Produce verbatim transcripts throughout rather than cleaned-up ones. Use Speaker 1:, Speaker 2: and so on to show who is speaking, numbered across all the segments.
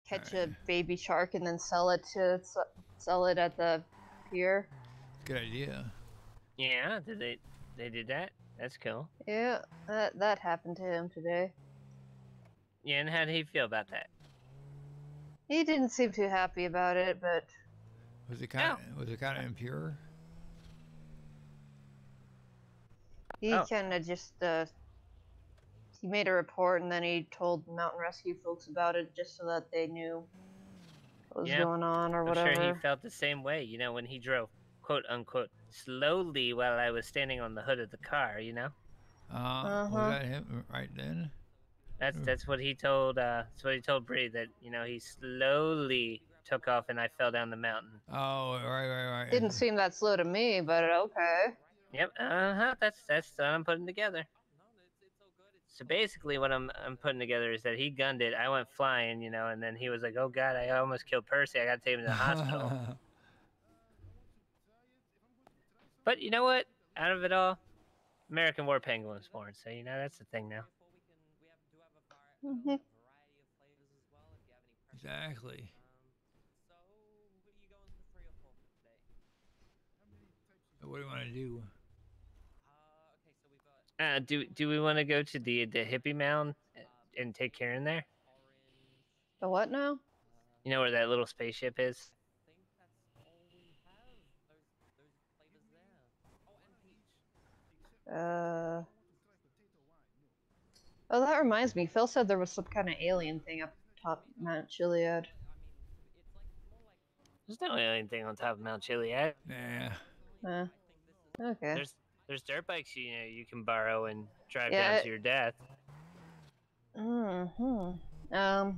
Speaker 1: catch
Speaker 2: right.
Speaker 1: a baby shark and then sell it to sell it at the pier.
Speaker 2: Good idea.
Speaker 3: Yeah, did they they did that? That's cool.
Speaker 1: Yeah, that that happened to him today.
Speaker 3: Yeah, and how did he feel about that?
Speaker 1: He didn't seem too happy about it, but
Speaker 2: Was it kind of was it kind of impure?
Speaker 1: he
Speaker 3: Oh.
Speaker 1: kind of just uh, he made a report and then he told the mountain rescue folks about it just so that they knew what was
Speaker 3: Yeah,
Speaker 1: going on or
Speaker 3: I'm
Speaker 1: whatever.
Speaker 3: sure he felt the same way. You know, when he drove quote unquote slowly while I was standing on the hood of the car. You know.
Speaker 2: Uh,
Speaker 1: Uh-huh.
Speaker 2: Was that him right then?
Speaker 3: That's that's what he told. Uh, that's what he told Bree, that you know he slowly took off and I fell down the mountain.
Speaker 2: Oh, right, right, right.
Speaker 1: Didn't seem that slow to me, but okay.
Speaker 3: Yep. Uh huh. That's that's what I'm putting together. So basically, what I'm I'm putting together is that he gunned it. I went flying, you know, and then he was like, "Oh God, I almost killed Percy. I got to take him to the hospital." But you know what? Out of it all, American War Penguin was born. So you know that's the thing now.
Speaker 1: Mm-hmm.
Speaker 2: Exactly. What do you want to do?
Speaker 3: Uh, do do we want to go to the the hippie mound and take Karen there?
Speaker 1: The what now?
Speaker 3: You know where that little spaceship is?
Speaker 1: Uh. Oh, that reminds me. Phil said there was some kind of alien thing up top Mount Chiliad.
Speaker 3: There's no alien thing on top of Mount Chiliad.
Speaker 2: Nah.
Speaker 1: Uh, okay.
Speaker 3: There's there's dirt bikes you know you can borrow and drive
Speaker 1: Yeah,
Speaker 3: down
Speaker 1: it-
Speaker 3: to your death.
Speaker 1: Mm-hmm. Um.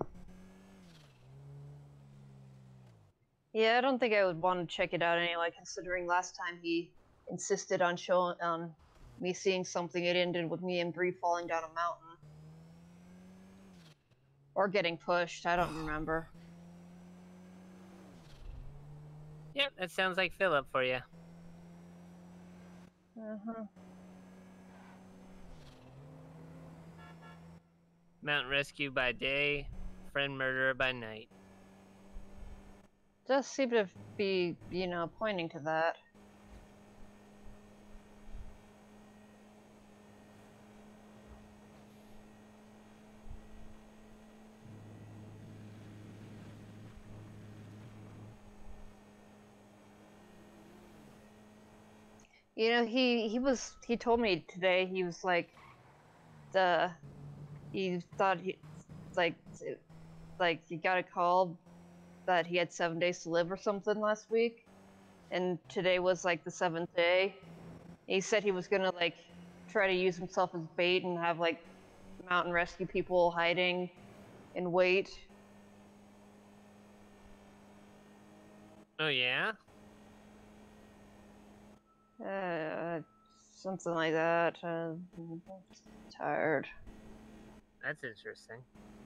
Speaker 1: Yeah, I don't think I would want to check it out anyway, considering last time he insisted on showing on me seeing something. It ended with me and Bree falling down a mountain. Or getting pushed, I don't remember.
Speaker 3: Yep, that sounds like Philip for you.
Speaker 1: Uh-huh.
Speaker 3: Mountain rescue by day, friend murderer by night.
Speaker 1: Does seem to be, you know, pointing to that. You know, he he was he told me today, he was like the he thought he like like he got a call that he had seven days to live or something last week, and today was like the seventh day. He said he was gonna like try to use himself as bait and have like mountain rescue people hiding in wait.
Speaker 3: Oh yeah?
Speaker 1: Uh, something like that. Uh, tired.
Speaker 3: That's interesting.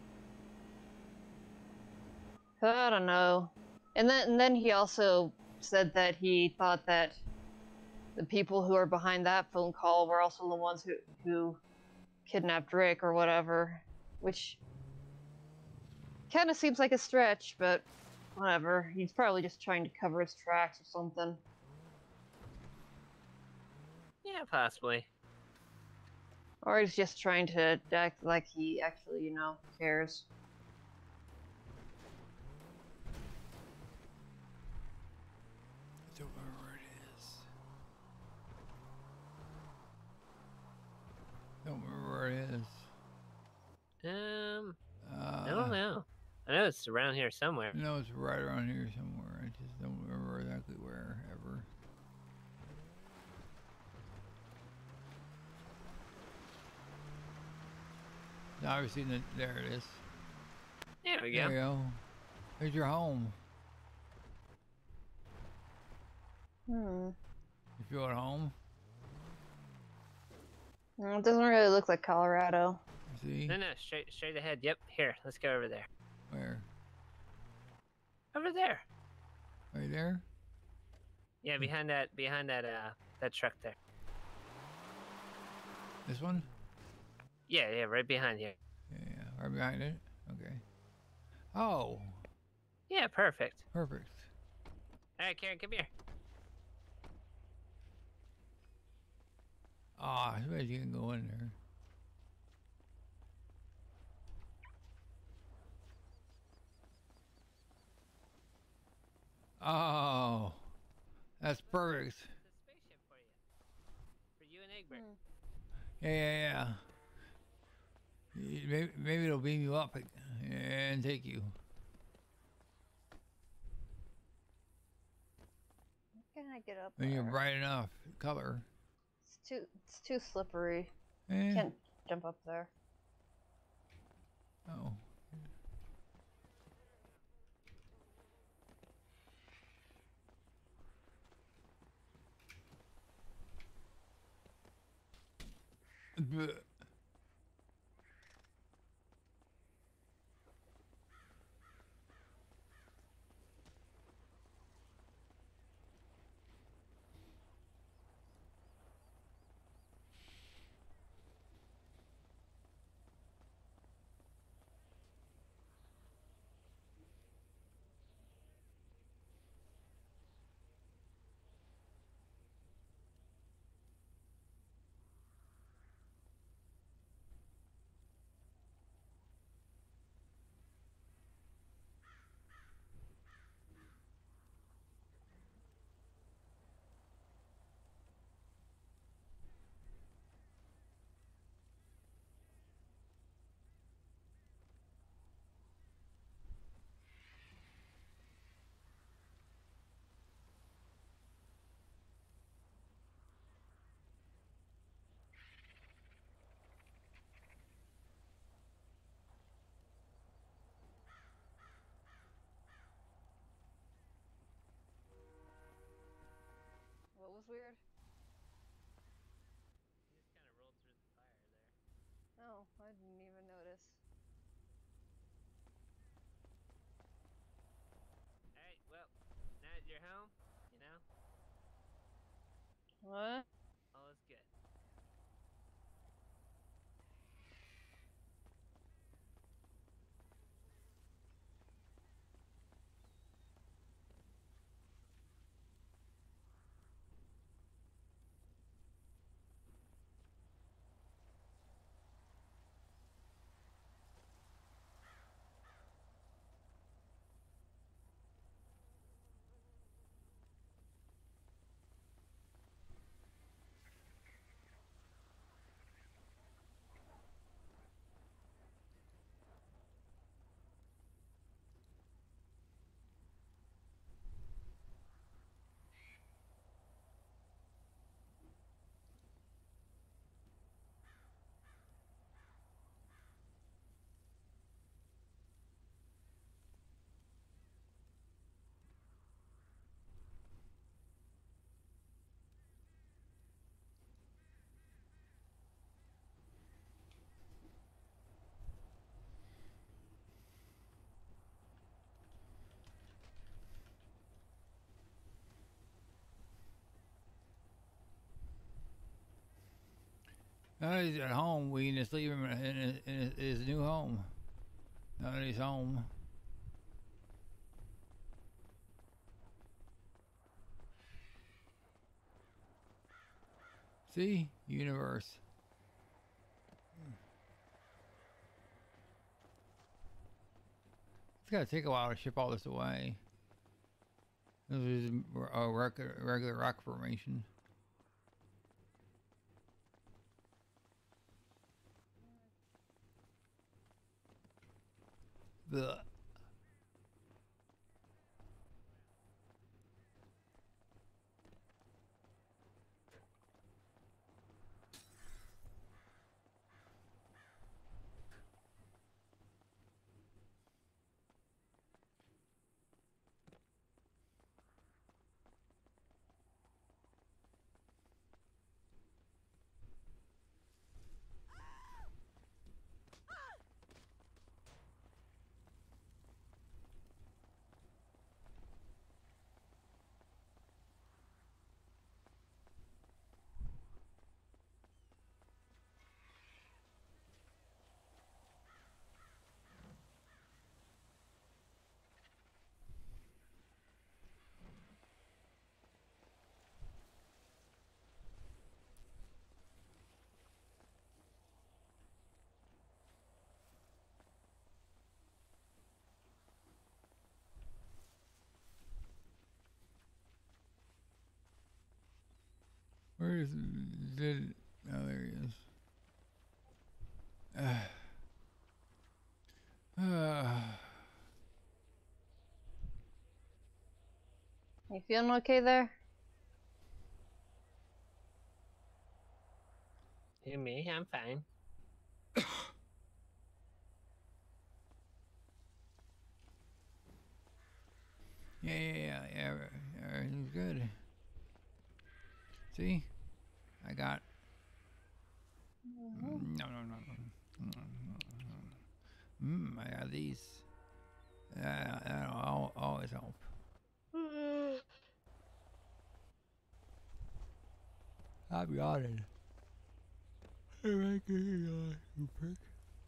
Speaker 1: I don't know. And then, and then he also said that he thought that the people who are behind that phone call were also the ones who who kidnapped Rick or whatever, which kind of seems like a stretch, but whatever. He's probably just trying to cover his tracks or something.
Speaker 3: Yeah, possibly.
Speaker 1: Or he's just trying to act like he actually, you know, cares.
Speaker 2: I don't remember where it is. Don't remember where it is.
Speaker 3: Um,
Speaker 2: Uh,
Speaker 3: I don't know. I know it's around here somewhere.
Speaker 2: No, it's right around here somewhere. I just don't remember exactly where ever. Obviously, the, there it is.
Speaker 3: There we
Speaker 2: There
Speaker 3: go.
Speaker 2: you go. There's your home.
Speaker 1: Hmm.
Speaker 2: You feel at home?
Speaker 1: Well, it doesn't really look like Colorado.
Speaker 2: You see?
Speaker 3: No, no, straight straight ahead. Yep, here. Let's go over there.
Speaker 2: Where?
Speaker 3: Over there.
Speaker 2: Right there?
Speaker 3: Yeah, behind that behind that uh that truck there.
Speaker 2: This one?
Speaker 3: Yeah, yeah, right behind here.
Speaker 2: Yeah, yeah. Right behind it? Okay. Oh.
Speaker 3: Yeah, perfect.
Speaker 2: Perfect.
Speaker 3: All right, Karen, come here.
Speaker 2: Ah, I bet you can go in there. Oh, that's perfect.
Speaker 3: It's a spaceship for you. For you and Egbert.
Speaker 1: Hmm.
Speaker 2: Yeah, yeah, yeah. Maybe, maybe it'll beam you up and take you.
Speaker 1: How can I get up
Speaker 2: When you're
Speaker 1: there?
Speaker 2: bright enough color.
Speaker 1: It's too it's too slippery.
Speaker 2: Eh.
Speaker 1: Can't jump up there.
Speaker 2: Oh. Bleh.
Speaker 1: What was weird?
Speaker 3: You just kind of rolled through the fire there.
Speaker 1: Oh, I didn't even notice.
Speaker 3: All right, well, now that you're home, you know,
Speaker 1: What?
Speaker 3: all is good.
Speaker 2: Now that he's at home, we can just leave him in his, in his, his new home. Now that he's home. See? Universe. It's gotta take a while to ship all this away. This is a regular, regular rock formation. The Where's did? Oh, there he is. Uh, uh,
Speaker 1: You feeling okay there?
Speaker 3: You me? I'm fine.
Speaker 2: yeah, yeah, yeah, yeah. Everything's good. See, I got. Mm, no, no, no, no. Mm, I got these. Uh, that'll always help. I'm yawning. Hey, make it yawn, you prick.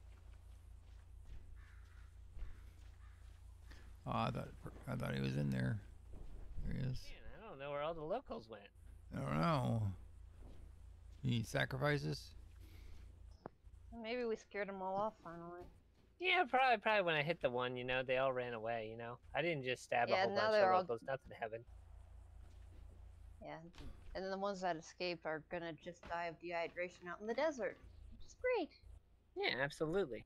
Speaker 2: Oh, I thought I thought he was in there. There he is.
Speaker 3: Man, I don't know where all the locals went.
Speaker 2: I don't know. You need sacrifices?
Speaker 1: Maybe we scared them all off finally.
Speaker 3: Yeah, probably. Probably when I hit the one, you know, they all ran away. You know, I didn't just stab
Speaker 1: Yeah,
Speaker 3: a whole
Speaker 1: now
Speaker 3: bunch
Speaker 1: they're
Speaker 3: of
Speaker 1: all-
Speaker 3: locals. Nothing happened.
Speaker 1: Yeah, and then the ones that escaped are gonna just die of dehydration out in the desert, which is great.
Speaker 3: Yeah, absolutely.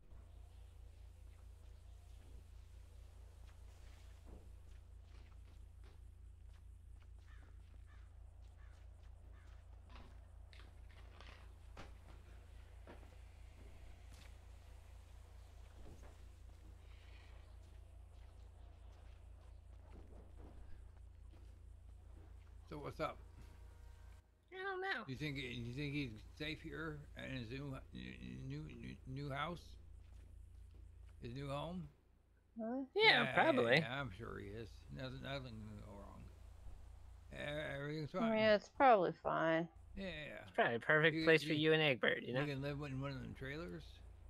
Speaker 2: So what's up?
Speaker 3: I don't know.
Speaker 2: You think you think he's safe here in his new new new, new house? His new home?
Speaker 1: Really?
Speaker 3: Yeah, probably.
Speaker 2: Yeah, I'm sure he is. Nothing nothing can go wrong. E- Everything's
Speaker 1: I
Speaker 2: fine.
Speaker 1: mean, it's probably fine.
Speaker 2: Yeah.
Speaker 3: It's probably a perfect
Speaker 2: You-
Speaker 3: place for
Speaker 2: you-
Speaker 3: you and Egbert. You know.
Speaker 2: You can live in one of them trailers.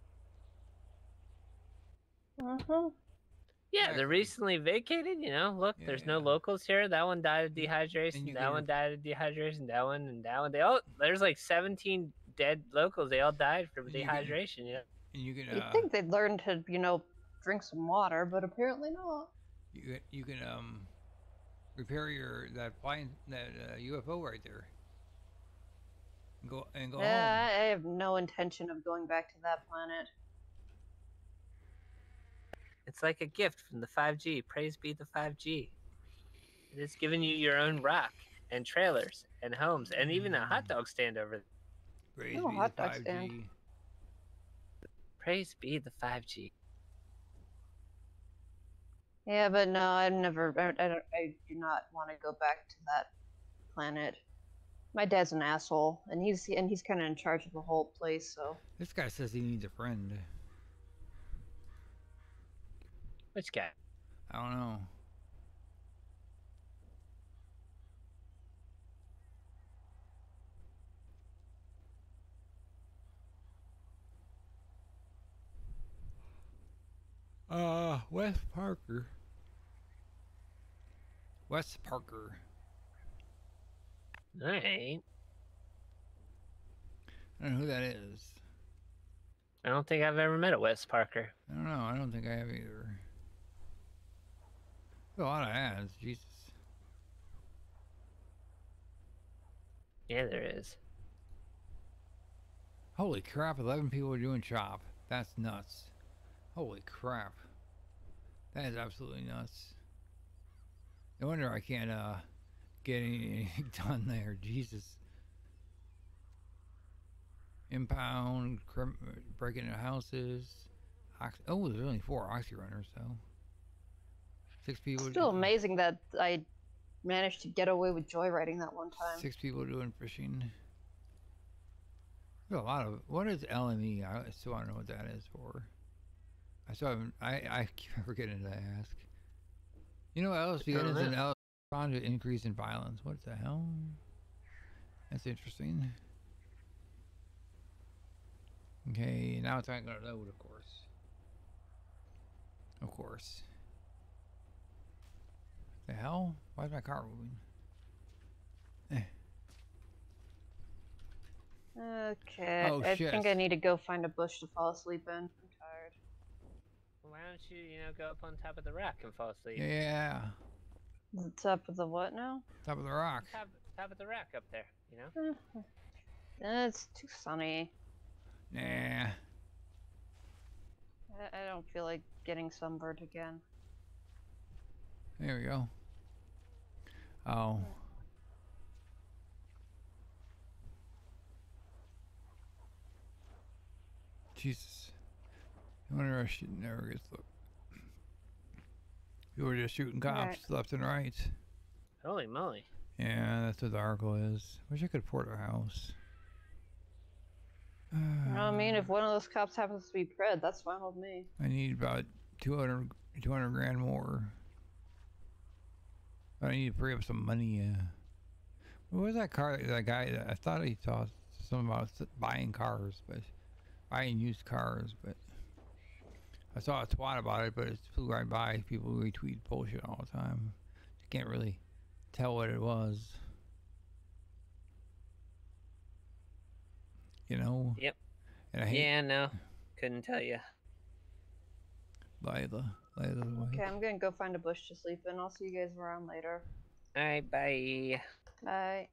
Speaker 1: Uh-huh.
Speaker 3: Yeah,
Speaker 2: Exactly.
Speaker 3: they're recently vacated. You know, look, there's no
Speaker 2: Yeah.
Speaker 3: locals here. That one died of
Speaker 2: And
Speaker 3: dehydration.
Speaker 2: you
Speaker 3: That
Speaker 2: can
Speaker 3: one
Speaker 2: rep-
Speaker 3: died of dehydration. That one and that one. They all there's like seventeen dead locals. They all died from
Speaker 2: And you can-
Speaker 3: dehydration. You know.
Speaker 2: And you can
Speaker 1: You'd
Speaker 2: uh
Speaker 1: think they'd learn to, you know, drink some water, but apparently not.
Speaker 2: you can, you can um repair your that flying that uh, U F O right there. And go and go
Speaker 1: Yeah,
Speaker 2: home.
Speaker 1: I I have no intention of going back to that planet.
Speaker 3: It's like a gift from the five G. Praise be the five G. It is giving you your own rock and trailers and homes and even a hot dog stand over there.
Speaker 2: Praise
Speaker 1: Oh,
Speaker 2: be
Speaker 1: hot
Speaker 2: the
Speaker 1: dog
Speaker 2: five G.
Speaker 1: stand.
Speaker 3: Praise be the five G.
Speaker 1: Yeah, but no, I've never. I, I don't. I do not want to go back to that planet. My dad's an asshole, and he's and he's kind of in charge of the whole place. So
Speaker 2: This guy says he needs a friend.
Speaker 3: Which guy?
Speaker 2: I don't know. Uh, Wes Parker. Wes Parker.
Speaker 3: All right.
Speaker 2: I don't know who that is.
Speaker 3: I don't think I've ever met a Wes Parker.
Speaker 2: I don't know. I don't think I have either. There's a lot of ads. Jesus.
Speaker 3: Yeah, there is.
Speaker 2: Holy crap, eleven people are doing chop. That's nuts. Holy crap. That is absolutely nuts. No wonder I can't uh get anything done there. Jesus. Impound, crim- breaking into houses. Ox- oh, there's only four Oxy runners, though. Six people.
Speaker 1: it's still
Speaker 2: do-
Speaker 1: amazing that I managed to get away with joyriding that one time.
Speaker 2: Six people doing fishing. There's a lot of. What is L M E? I still don't know what that is for. I still haven't. I I keep forgetting to ask. You know, L S V N is an L respond to increase in violence. What the hell? That's interesting. Okay, now it's not gonna load, of course. Of course. The hell? Why is my car moving?
Speaker 1: Okay,
Speaker 2: Oh,
Speaker 1: I
Speaker 2: shit.
Speaker 1: think I need to go find a bush to fall asleep in. I'm tired.
Speaker 3: Why don't you, you know, go up on top of the rock and fall asleep?
Speaker 2: Yeah,
Speaker 1: The top of the what now?
Speaker 2: top of the rock.
Speaker 3: Top, top of the rock up there. You know?
Speaker 1: It's too sunny.
Speaker 2: Nah.
Speaker 1: I, I don't feel like getting sunburned again.
Speaker 2: There we go. Oh. Jesus. I wonder if shit never gets looked. You were just shooting cops
Speaker 1: Right.
Speaker 2: left and right.
Speaker 3: Holy moly.
Speaker 2: Yeah, that's what the article is. Wish I could port a house.
Speaker 1: You know what I mean? If one of those cops happens to be Pred, that's fine with me.
Speaker 2: I need about two hundred, two hundred grand more. I need to free up some money. Uh, what was that car? That guy? I thought he thought something about buying cars, but buying used cars. But I saw a twat about it, but it flew right by. People retweet bullshit all the time. You can't really tell what it was. You know?
Speaker 3: Yep.
Speaker 2: And I hate
Speaker 3: Yeah, no. Couldn't tell you.
Speaker 2: Lila. Lila's wife.
Speaker 1: Okay, I'm gonna go find a bush to sleep in. I'll see you guys around later.
Speaker 3: Alright, bye.
Speaker 1: Bye.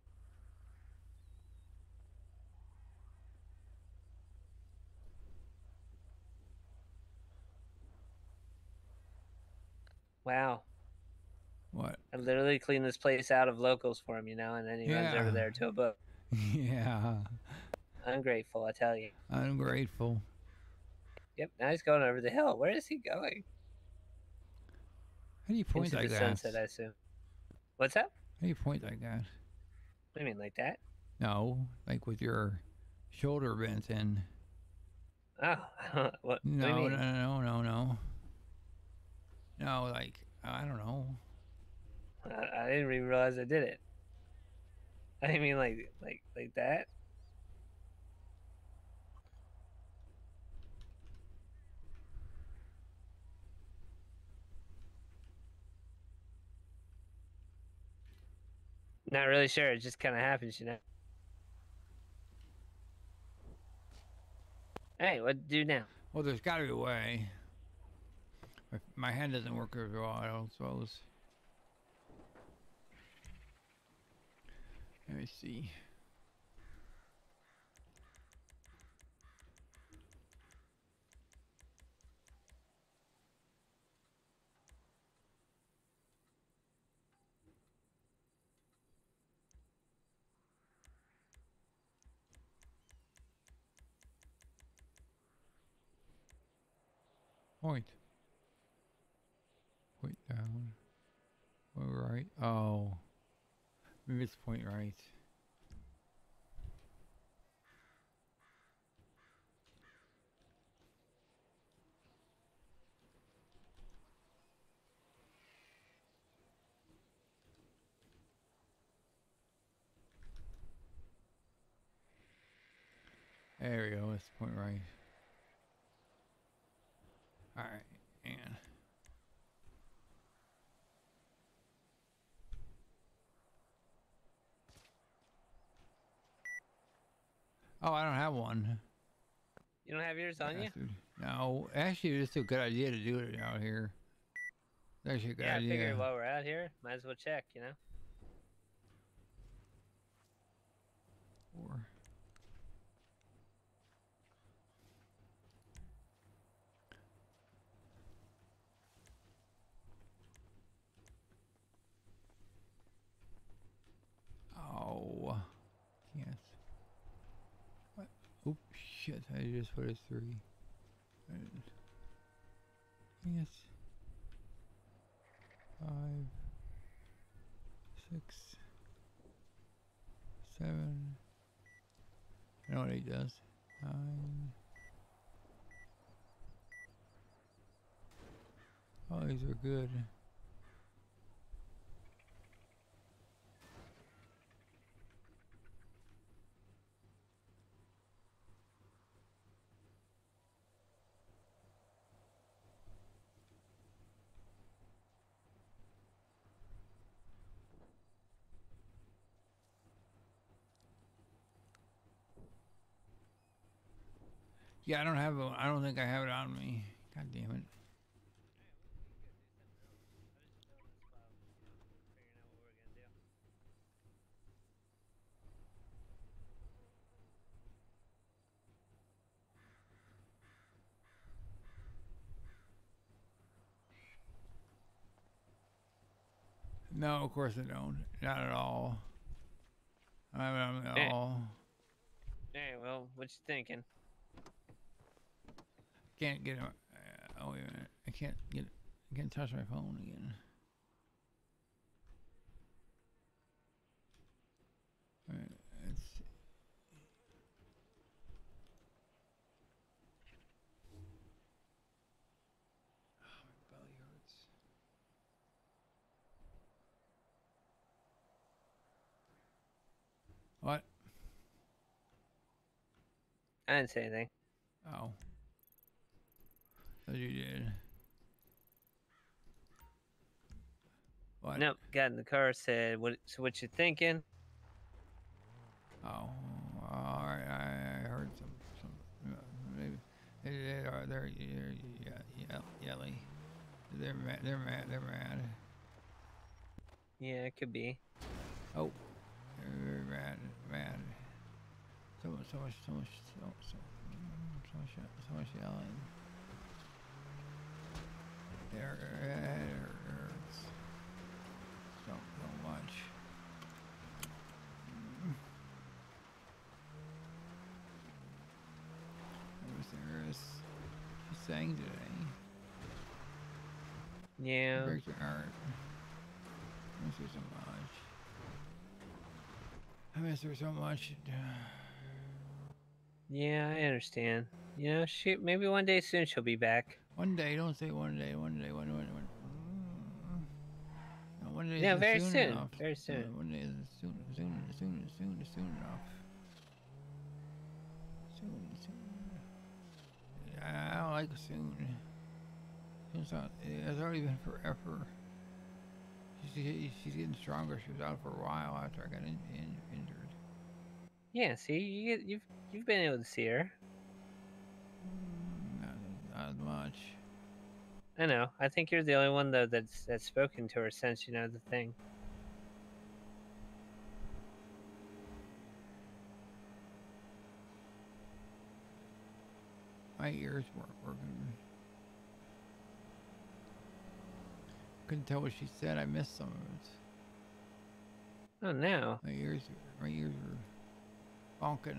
Speaker 3: Wow.
Speaker 2: What?
Speaker 3: I literally cleaned this place out of locals for him, you know, and then he runs
Speaker 2: Yeah.
Speaker 3: over there to a book.
Speaker 2: Yeah.
Speaker 3: Ungrateful, I tell you.
Speaker 2: Ungrateful.
Speaker 3: Yep, now he's going over the hill. Where is he going?
Speaker 2: How do you point
Speaker 3: Into
Speaker 2: like
Speaker 3: the
Speaker 2: that?
Speaker 3: sunset, I assume. What's that?
Speaker 2: How do you point like that?
Speaker 3: What do you mean, like that?
Speaker 2: No, like with your shoulder bent in.
Speaker 3: Oh, what,
Speaker 2: No,
Speaker 3: what do you
Speaker 2: no,
Speaker 3: mean?
Speaker 2: no, no, no. No, like, I don't know.
Speaker 3: I, I didn't even realize I did it. I didn't mean like like like that. Not really sure. It just kind of happens, you know. Hey, what to do now?
Speaker 2: Well, there's got to be a way. My, my hand doesn't work very well, I don't suppose. Let me see. Point. Point down. Point right. Oh. Maybe it's point right. There we go. It's point right. Alright. And. Oh, I don't have one.
Speaker 3: You don't have yours on you?
Speaker 2: Bastard. No, actually, it's a good idea to do it out here. It's actually a good
Speaker 3: Yeah, I
Speaker 2: idea.
Speaker 3: figured while we're out here, might as well check, you know.
Speaker 2: Or oh, yes. What? Oops, shit! I just put a three. And yes. Five, six, seven. I know what he does. Nine. Oh, these are good. Yeah, I don't have a, I don't think I have it on me. God damn it. No, of course I don't. Not at all. I mean, at
Speaker 3: Hey.
Speaker 2: all.
Speaker 3: Hey, well, what you thinking?
Speaker 2: Can't get. Uh, oh wait a minute. I can't get. I can't touch my phone again. All right, let's see. Oh, my belly hurts. What?
Speaker 3: I didn't say anything.
Speaker 2: Oh. Thought you did. What?
Speaker 3: Nope. Got in the car. Said, "What? So what you thinking?"
Speaker 2: Oh, all right. I, I heard some, some, uh, maybe they, they are they're, they're yeah, yeah, yelly. They're mad. They're mad. They're mad.
Speaker 3: Yeah, it could be.
Speaker 2: Oh, they're very mad. Mad. So much, so much, so much, so so, so much, so much yelling. There, it hurts. So, so much. There is. She sang today.
Speaker 3: Yeah.
Speaker 2: It breaks your heart. I miss her so much. I miss her so much.
Speaker 3: Yeah, I understand. You know, she maybe one day soon she'll be back.
Speaker 2: One day, don't say one day, one day, one, one, one. No, one day
Speaker 3: Yeah,
Speaker 2: isn't
Speaker 3: very
Speaker 2: soon,
Speaker 3: soon.
Speaker 2: enough.
Speaker 3: Very
Speaker 2: No,
Speaker 3: soon.
Speaker 2: one day isn't soon, soon, soon, soon, soon enough. Soon, soon. I don't like soon. Soon's not. It's already been forever. She's, she's getting stronger. She was out for a while after I got in, in, injured.
Speaker 3: Yeah. See, you get, you've you've been able to see her.
Speaker 2: Not, not as much.
Speaker 3: I know. I think you're the only one though that's that's spoken to her since you know the thing.
Speaker 2: My ears weren't working. Couldn't tell what she said. I missed some of it.
Speaker 3: Oh no.
Speaker 2: My ears, my ears were bonking.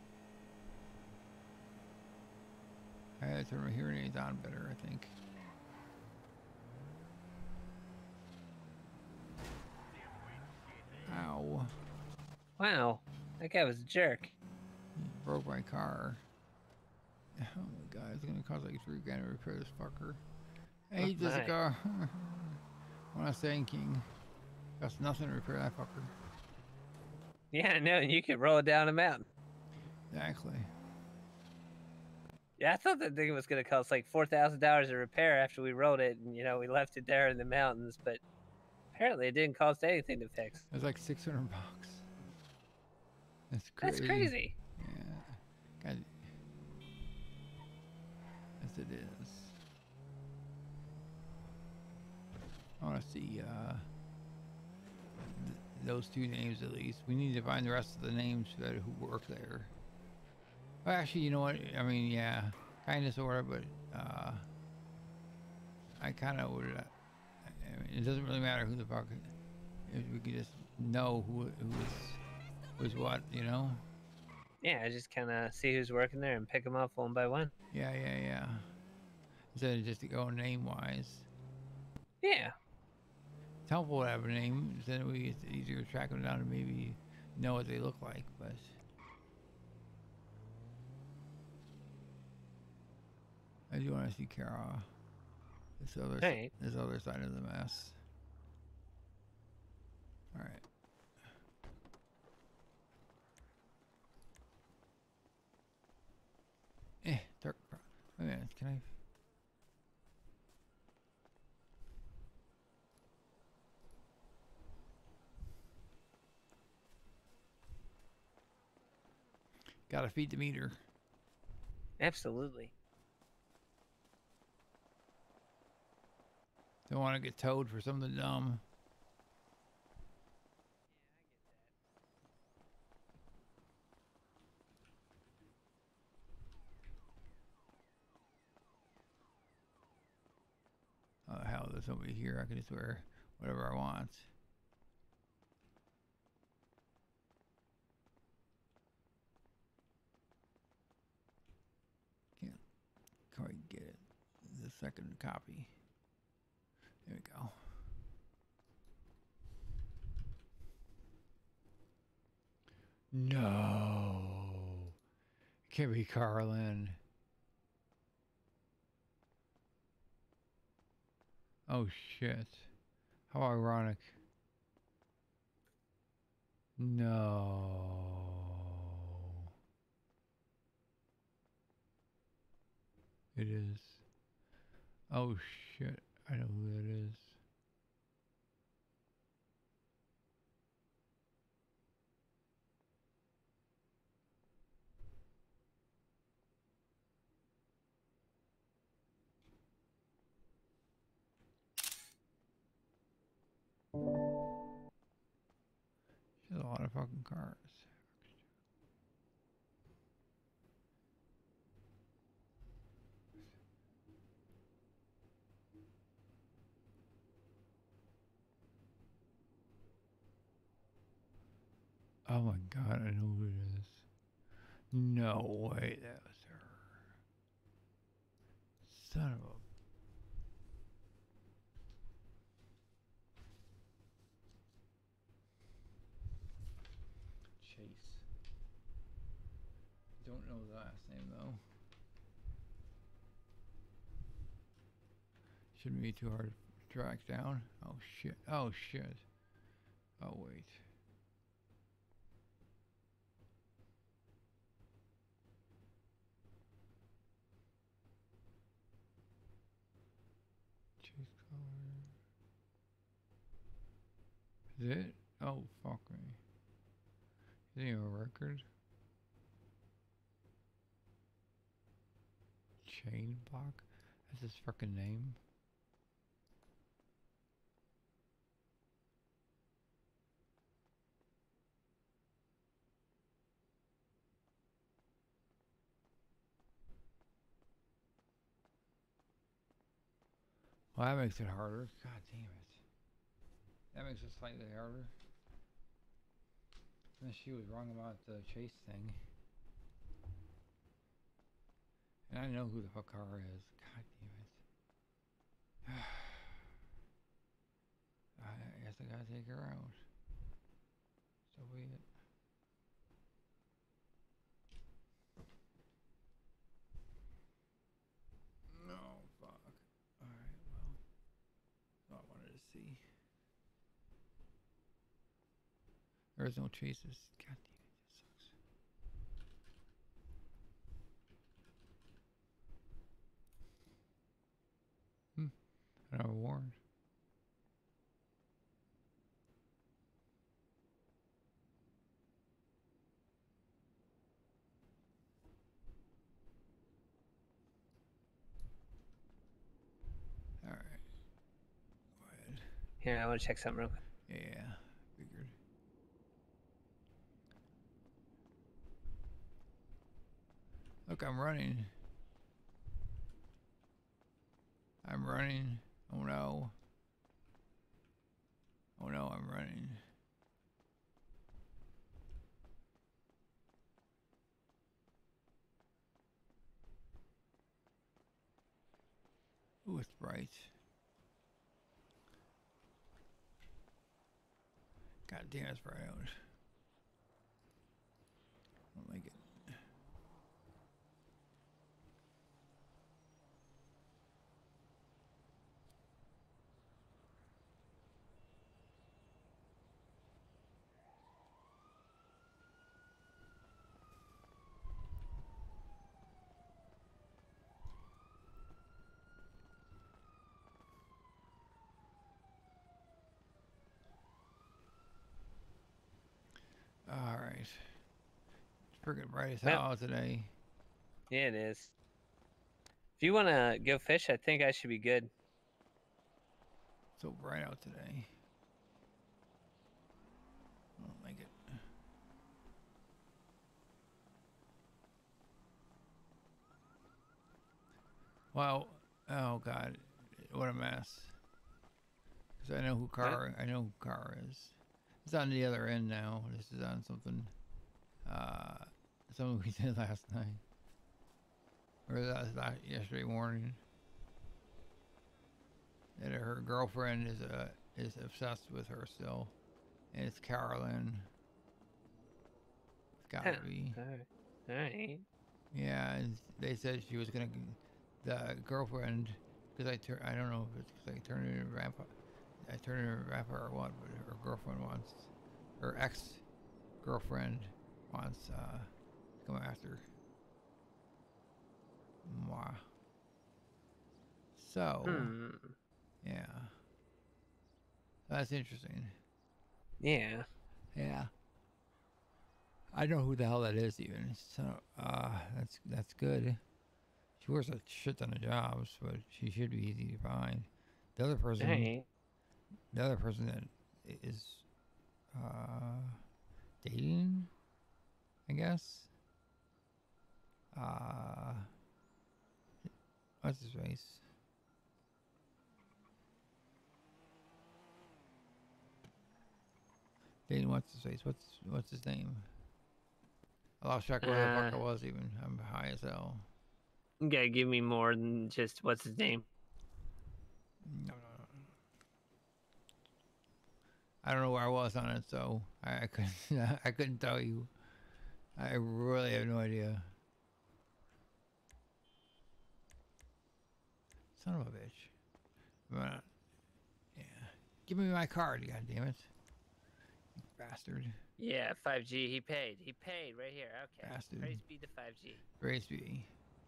Speaker 2: I had to turn my hearing aids on better, I think. Ow.
Speaker 3: Wow. That guy was a jerk.
Speaker 2: He broke my car. Oh my god, it's gonna cost like three grand to repair this fucker. Hey,
Speaker 3: Oh, my.
Speaker 2: Jessica. I'm not saying King. Costs nothing to repair that fucker.
Speaker 3: Yeah, I know. You could roll it down a mountain.
Speaker 2: Exactly.
Speaker 3: Yeah, I thought that thing was gonna cost like four thousand dollars to repair after we rolled it, and you know we left it there in the mountains. But apparently, it didn't cost anything to fix.
Speaker 2: It was like six hundred bucks. That's crazy.
Speaker 3: That's crazy.
Speaker 2: Yeah. God. Yes, it is. I want to see uh, th those two names at least. We need to find the rest of the names that who work there. Well, actually, you know what? I mean, yeah, kind of, sort of, but uh, I kind of would. Uh, I mean, it doesn't really matter who the fuck. If we could just know who who was was what, you know?
Speaker 3: Yeah, I just kind of see who's working there and pick them up one by one.
Speaker 2: Yeah, yeah, yeah. Instead of just to go name wise.
Speaker 3: Yeah.
Speaker 2: It's helpful to have a name, then we it's easier to track them down and maybe know what they look like, but I do want to see Kara. This other
Speaker 3: Right.
Speaker 2: this other side of the mess. Alright. Eh, dark. Wait a minute, can I? Gotta feed the meter.
Speaker 3: Absolutely.
Speaker 2: Don't want to get towed for something dumb. Oh hell, there's nobody here. I can just wear whatever I want. second copy. There we go. No. It can't be Carlin. Oh shit. How ironic. No. It is. Oh shit. I know who that is. She has a lot of fucking cars. Oh my god, I know who it is. No way that was her. Son of a... Chase. Don't know the last name though. Shouldn't be too hard to track down. Oh shit. Oh shit. Oh wait. Chase color. Is it? Oh fuck me. Is he a record? Chain block? That's his fucking name. Well, that makes it harder. God damn it. That makes it slightly harder. Unless she was wrong about the chase thing. And I know who the fuck Kara is. God damn it. I guess I gotta take her out. So be it. No, fuck. Alright, well. That's what I wanted to see. There's no chases. God damn it, this sucks. Hmm. I don't have a warrant. Alright. Go ahead.
Speaker 3: Here, I want to check something real quick.
Speaker 2: Yeah, figured. Look, I'm running. I'm running. Oh no. Oh no, I'm running. Ooh, it's bright. God damn, it's bright out. I don't like it. Alright. It's freaking bright as hell
Speaker 3: Yep.
Speaker 2: today.
Speaker 3: Yeah, it is. If you want to go fish, I think I should be good.
Speaker 2: So bright out today. I don't like it. Wow. Oh god. What a mess. Because I know who Car I know who Car is. It's on the other end now. This is on something uh something we did last night. Or last, last yesterday morning. that her girlfriend is uh, is obsessed with her still, and it's Carolyn. It's gotta be.
Speaker 3: All right.
Speaker 2: Yeah, and they said she was gonna, the girlfriend, because I tur- I don't know if it's because I turned her into a vampire, I turned her into a vampire or what, but her girlfriend wants, her ex girlfriend wants uh, to come after moi. So,
Speaker 3: Hmm.
Speaker 2: yeah, that's interesting.
Speaker 3: Yeah.
Speaker 2: Yeah. I don't know who the hell that is even. So, uh, that's that's good. She works a shit ton of jobs, but she should be easy to find. The other person,
Speaker 3: Right.
Speaker 2: the other person that is uh, dating, I guess. Uh, what's his face? Dating, what's his face? What's what's his name? I lost track of where the fuck
Speaker 3: Uh,
Speaker 2: I was even. I'm high as hell.
Speaker 3: you gotta give me more than just what's his name.
Speaker 2: No, no, no. I don't know where I was on it, so I, I couldn't. I couldn't tell you. I really have no idea. Son of a bitch. But, yeah. Give me my card, god damn it. You bastard.
Speaker 3: Yeah, five G. He paid. He paid right here. Okay.
Speaker 2: Bastard.
Speaker 3: Praise be to five G.
Speaker 2: Praise be.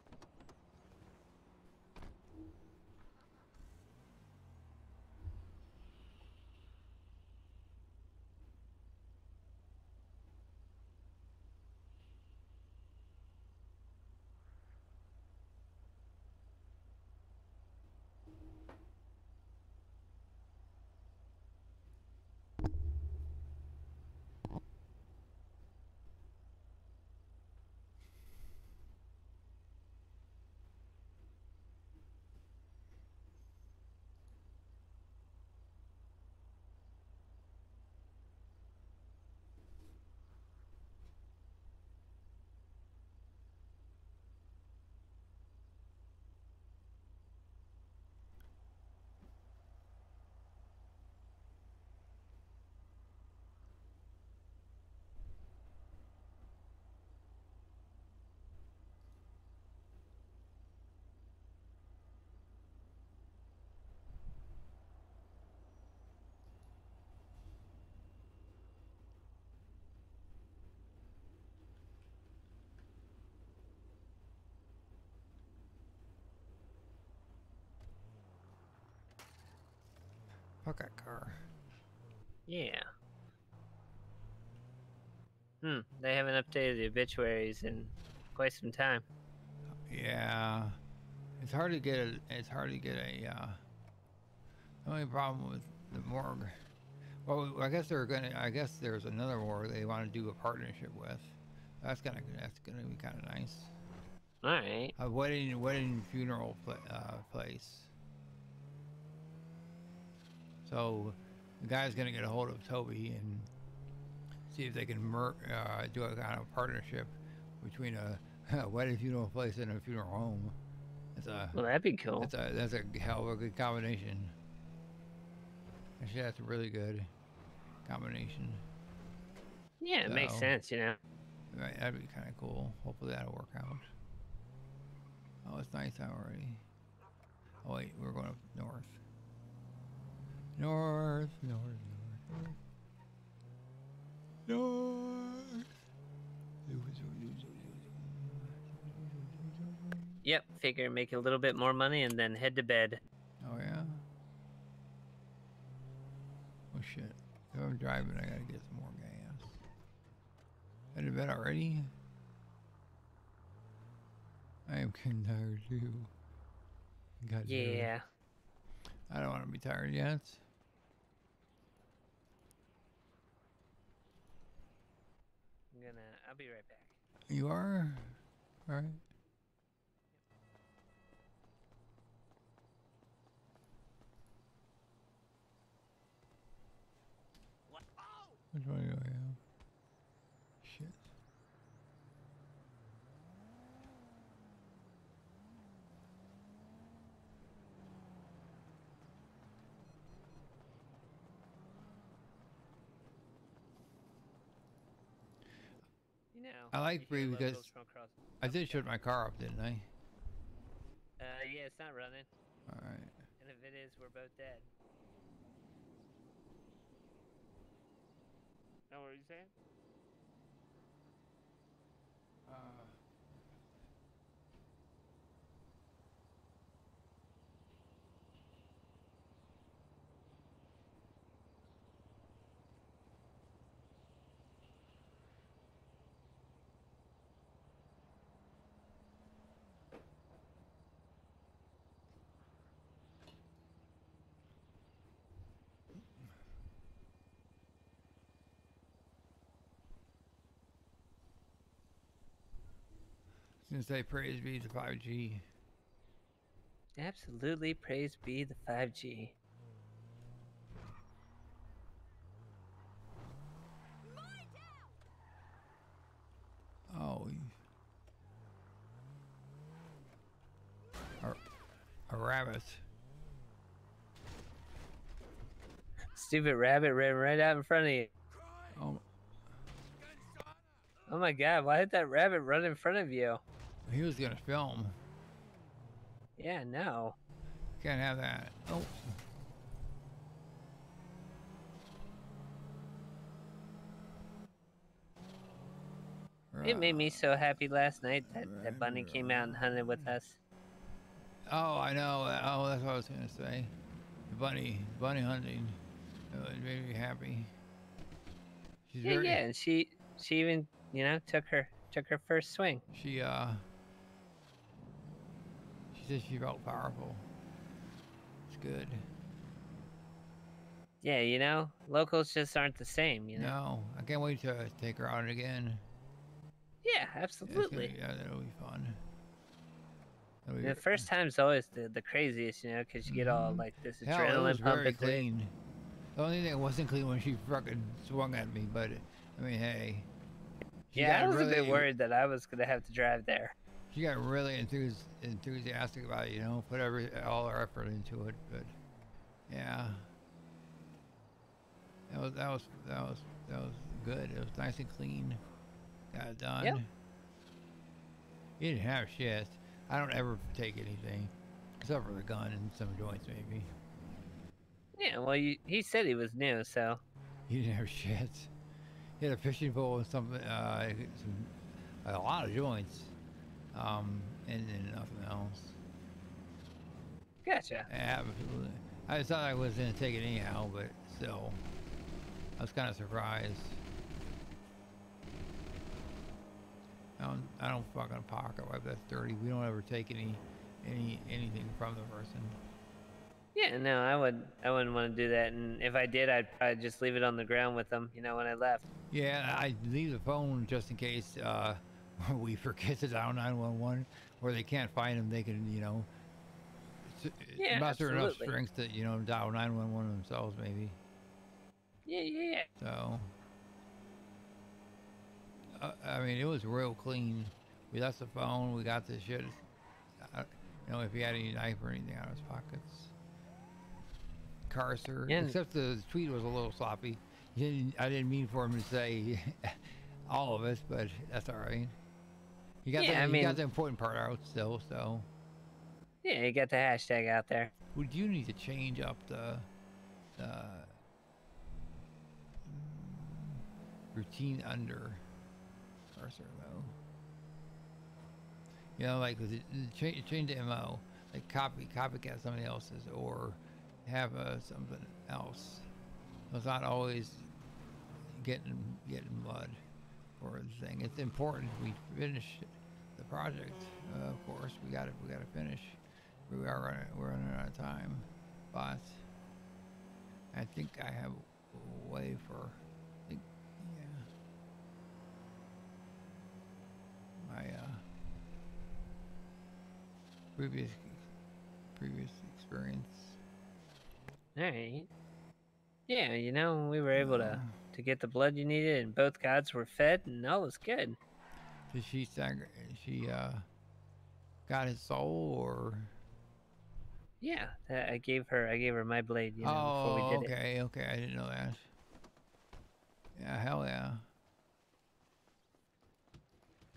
Speaker 2: Fuck that car.
Speaker 3: Yeah. Hmm. They haven't updated the obituaries in quite some time.
Speaker 2: Yeah. It's hard to get a, it's hard to get a, uh, the only problem with the morgue. Well, I guess they're gonna, I guess there's another morgue they want to do a partnership with. That's gonna, that's gonna be kind of nice.
Speaker 3: All right.
Speaker 2: A wedding, wedding funeral pla uh, place. So the guy's gonna get a hold of Toby and see if they can mer uh, do a kind of partnership between a, a wedding funeral place and a funeral home. That's a,
Speaker 3: Well, that'd be cool.
Speaker 2: that's a, that's a hell of a good combination. Actually, that's a really good combination.
Speaker 3: Yeah, it
Speaker 2: So,
Speaker 3: makes sense, you know.
Speaker 2: right, that'd be kind of cool. Hopefully that'll work out. Oh, it's nice out already. Oh wait, we're going up north. North, north, north, north.
Speaker 3: Yep. Figure make a little bit more money and then head to bed.
Speaker 2: Oh yeah. Oh shit. If I'm driving, I gotta get some more gas. Head to bed already? I am getting tired too. God damn it.
Speaker 3: Yeah.
Speaker 2: I don't want to be tired yet.
Speaker 3: I'm gonna. I'll be right back.
Speaker 2: You are? Alright. Which one do I have? Shit.
Speaker 3: know.
Speaker 2: I like
Speaker 3: you
Speaker 2: Bree
Speaker 3: hear
Speaker 2: because
Speaker 3: locals from across-
Speaker 2: I did shut my car up, didn't I?
Speaker 3: Uh, yeah, it's not running.
Speaker 2: All right.
Speaker 3: And if it is, we're both dead. Know what are you saying?
Speaker 2: Uh, I was gonna say praise be to five G.
Speaker 3: Absolutely, praise be the five G.
Speaker 2: Oh, a, a rabbit.
Speaker 3: Stupid rabbit ran right out in front of you.
Speaker 2: Oh,
Speaker 3: Oh my god, why did that rabbit run in front of you?
Speaker 2: he was gonna film.
Speaker 3: Yeah, no.
Speaker 2: Can't have that. Oh.
Speaker 3: It made me so happy last night that, that Bunny came out and hunted with us.
Speaker 2: Oh, I know. Oh, that's what I was gonna say. The bunny, bunny hunting. It made me happy. She's
Speaker 3: Yeah,
Speaker 2: very.
Speaker 3: yeah, and she she even you know took her took her first swing.
Speaker 2: She uh. She said she felt powerful. It's good.
Speaker 3: Yeah, you know, locals just aren't the same, you know.
Speaker 2: No, I can't wait to take her out again.
Speaker 3: Yeah,
Speaker 2: Yeah, it's gonna
Speaker 3: absolutely.
Speaker 2: be- yeah, that'll be fun. That'll be-
Speaker 3: The first time's always the, the craziest, you know, because you get all
Speaker 2: Mhm.
Speaker 3: like this
Speaker 2: Hell, it was
Speaker 3: adrenaline
Speaker 2: very
Speaker 3: pumping through.
Speaker 2: clean. The only thing that wasn't clean when she fucking swung at me, but I mean, hey. She
Speaker 3: Yeah, I
Speaker 2: got
Speaker 3: was
Speaker 2: really,
Speaker 3: a bit worried that I was gonna have to drive there.
Speaker 2: She got really enthus- enthusiastic about it, you know, put every all her effort into it. But yeah, that was that was that was that was good. It was nice and clean. Got it done.
Speaker 3: Yep.
Speaker 2: You didn't have shit. I don't ever take anything, except for the gun and some joints, maybe.
Speaker 3: Yeah, well, you, he said he was new, so.
Speaker 2: He didn't have shit. He had a fishing pole and some, uh, some a lot of joints, um, and then nothing else.
Speaker 3: Gotcha.
Speaker 2: Yeah, I thought I was gonna take it anyhow, but still, I was kind of surprised. I don't, I don't fucking pocket wipe. That's dirty. We don't ever take any, any, anything from the person.
Speaker 3: Yeah, no, I would, I wouldn't want to do that, and if I did, I'd probably just leave it on the ground with them, you know, when I left.
Speaker 2: Yeah, I leave the phone just in case uh, we forget to dial nine one one, or they can't find them. They can, you know,
Speaker 3: Yeah,
Speaker 2: muster enough
Speaker 3: absolutely.
Speaker 2: strength to, you know, dial nine one one themselves, maybe.
Speaker 3: Yeah, yeah, yeah.
Speaker 2: So, uh, I mean, it was real clean. We left the phone. We got the shit. Uh, you know, if he had any knife or anything out of his pockets. Carcer,
Speaker 3: Yeah.
Speaker 2: except the tweet was a little sloppy. He didn't, I didn't mean for him to say all of it, but that's all right. You got
Speaker 3: Yeah,
Speaker 2: the,
Speaker 3: I
Speaker 2: you
Speaker 3: mean-
Speaker 2: got the important part out still. So,
Speaker 3: Yeah, you got the hashtag out there.
Speaker 2: would you need to change up the the mm, routine under Carcer though? You know, like with it, change, change the M O, like copy copycat somebody else's, or have uh, something else. It's not always getting getting blood or the thing. It's important we finish the project. Uh, of course, we got to we got to finish. We are running we're running out of time, but I think I have a way for. I think, yeah. My uh, previous previous experience.
Speaker 3: All right. Yeah, you know, we were able to to get the blood you needed, and both gods were fed, and all was good.
Speaker 2: Did she stagger? She uh, got his soul, or?
Speaker 3: Yeah, I I gave her, I gave her my blade, you know,
Speaker 2: Oh,
Speaker 3: before we did it.
Speaker 2: okay, okay. I didn't know that. Yeah, hell yeah.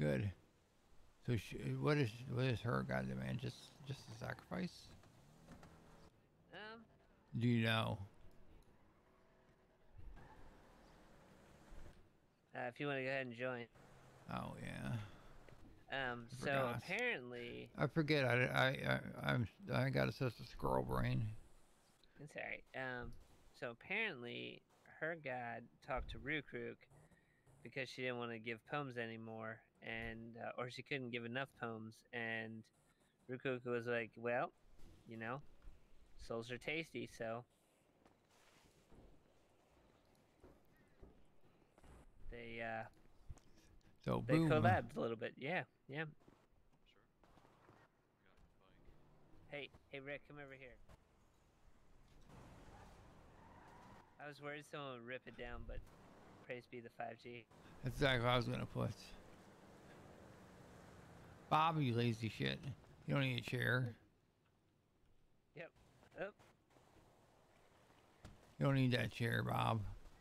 Speaker 2: Good. So she, what is what is her god demand? Just just a sacrifice?
Speaker 3: Um.
Speaker 2: Do you know?
Speaker 3: Uh, if you want to go ahead and join.
Speaker 2: Oh yeah.
Speaker 3: Um.
Speaker 2: I
Speaker 3: So
Speaker 2: forgot.
Speaker 3: apparently.
Speaker 2: I forget. I I I I'm I got a such a squirrel brain.
Speaker 3: It's alright. Um. So apparently, her god talked to Rukruk because she didn't want to give poems anymore, and uh, or she couldn't give enough poems, and Rukruk was like, "Well, you know, souls are tasty, so." They uh
Speaker 2: So
Speaker 3: they
Speaker 2: boom.
Speaker 3: collabed a little bit. Yeah, yeah. Hey, hey Rick, come over here. I was worried someone would rip it down, but praise be the five G.
Speaker 2: That's exactly what I was gonna put. Bob, you lazy shit. You don't need a chair.
Speaker 3: Yep. Oh.
Speaker 2: You don't need that chair, Bob.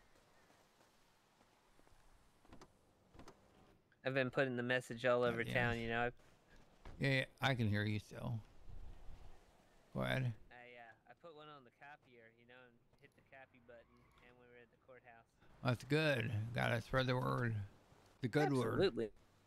Speaker 3: I've been putting the message all over
Speaker 2: God,
Speaker 3: town,
Speaker 2: yes.
Speaker 3: you know.
Speaker 2: Yeah, yeah, I can hear you still. Go ahead.
Speaker 3: I uh, I put one on the copier, you know, and hit the copy button, and we were at the courthouse.
Speaker 2: That's good. Gotta spread the word. The good
Speaker 3: Absolutely.
Speaker 2: word.
Speaker 3: Absolutely.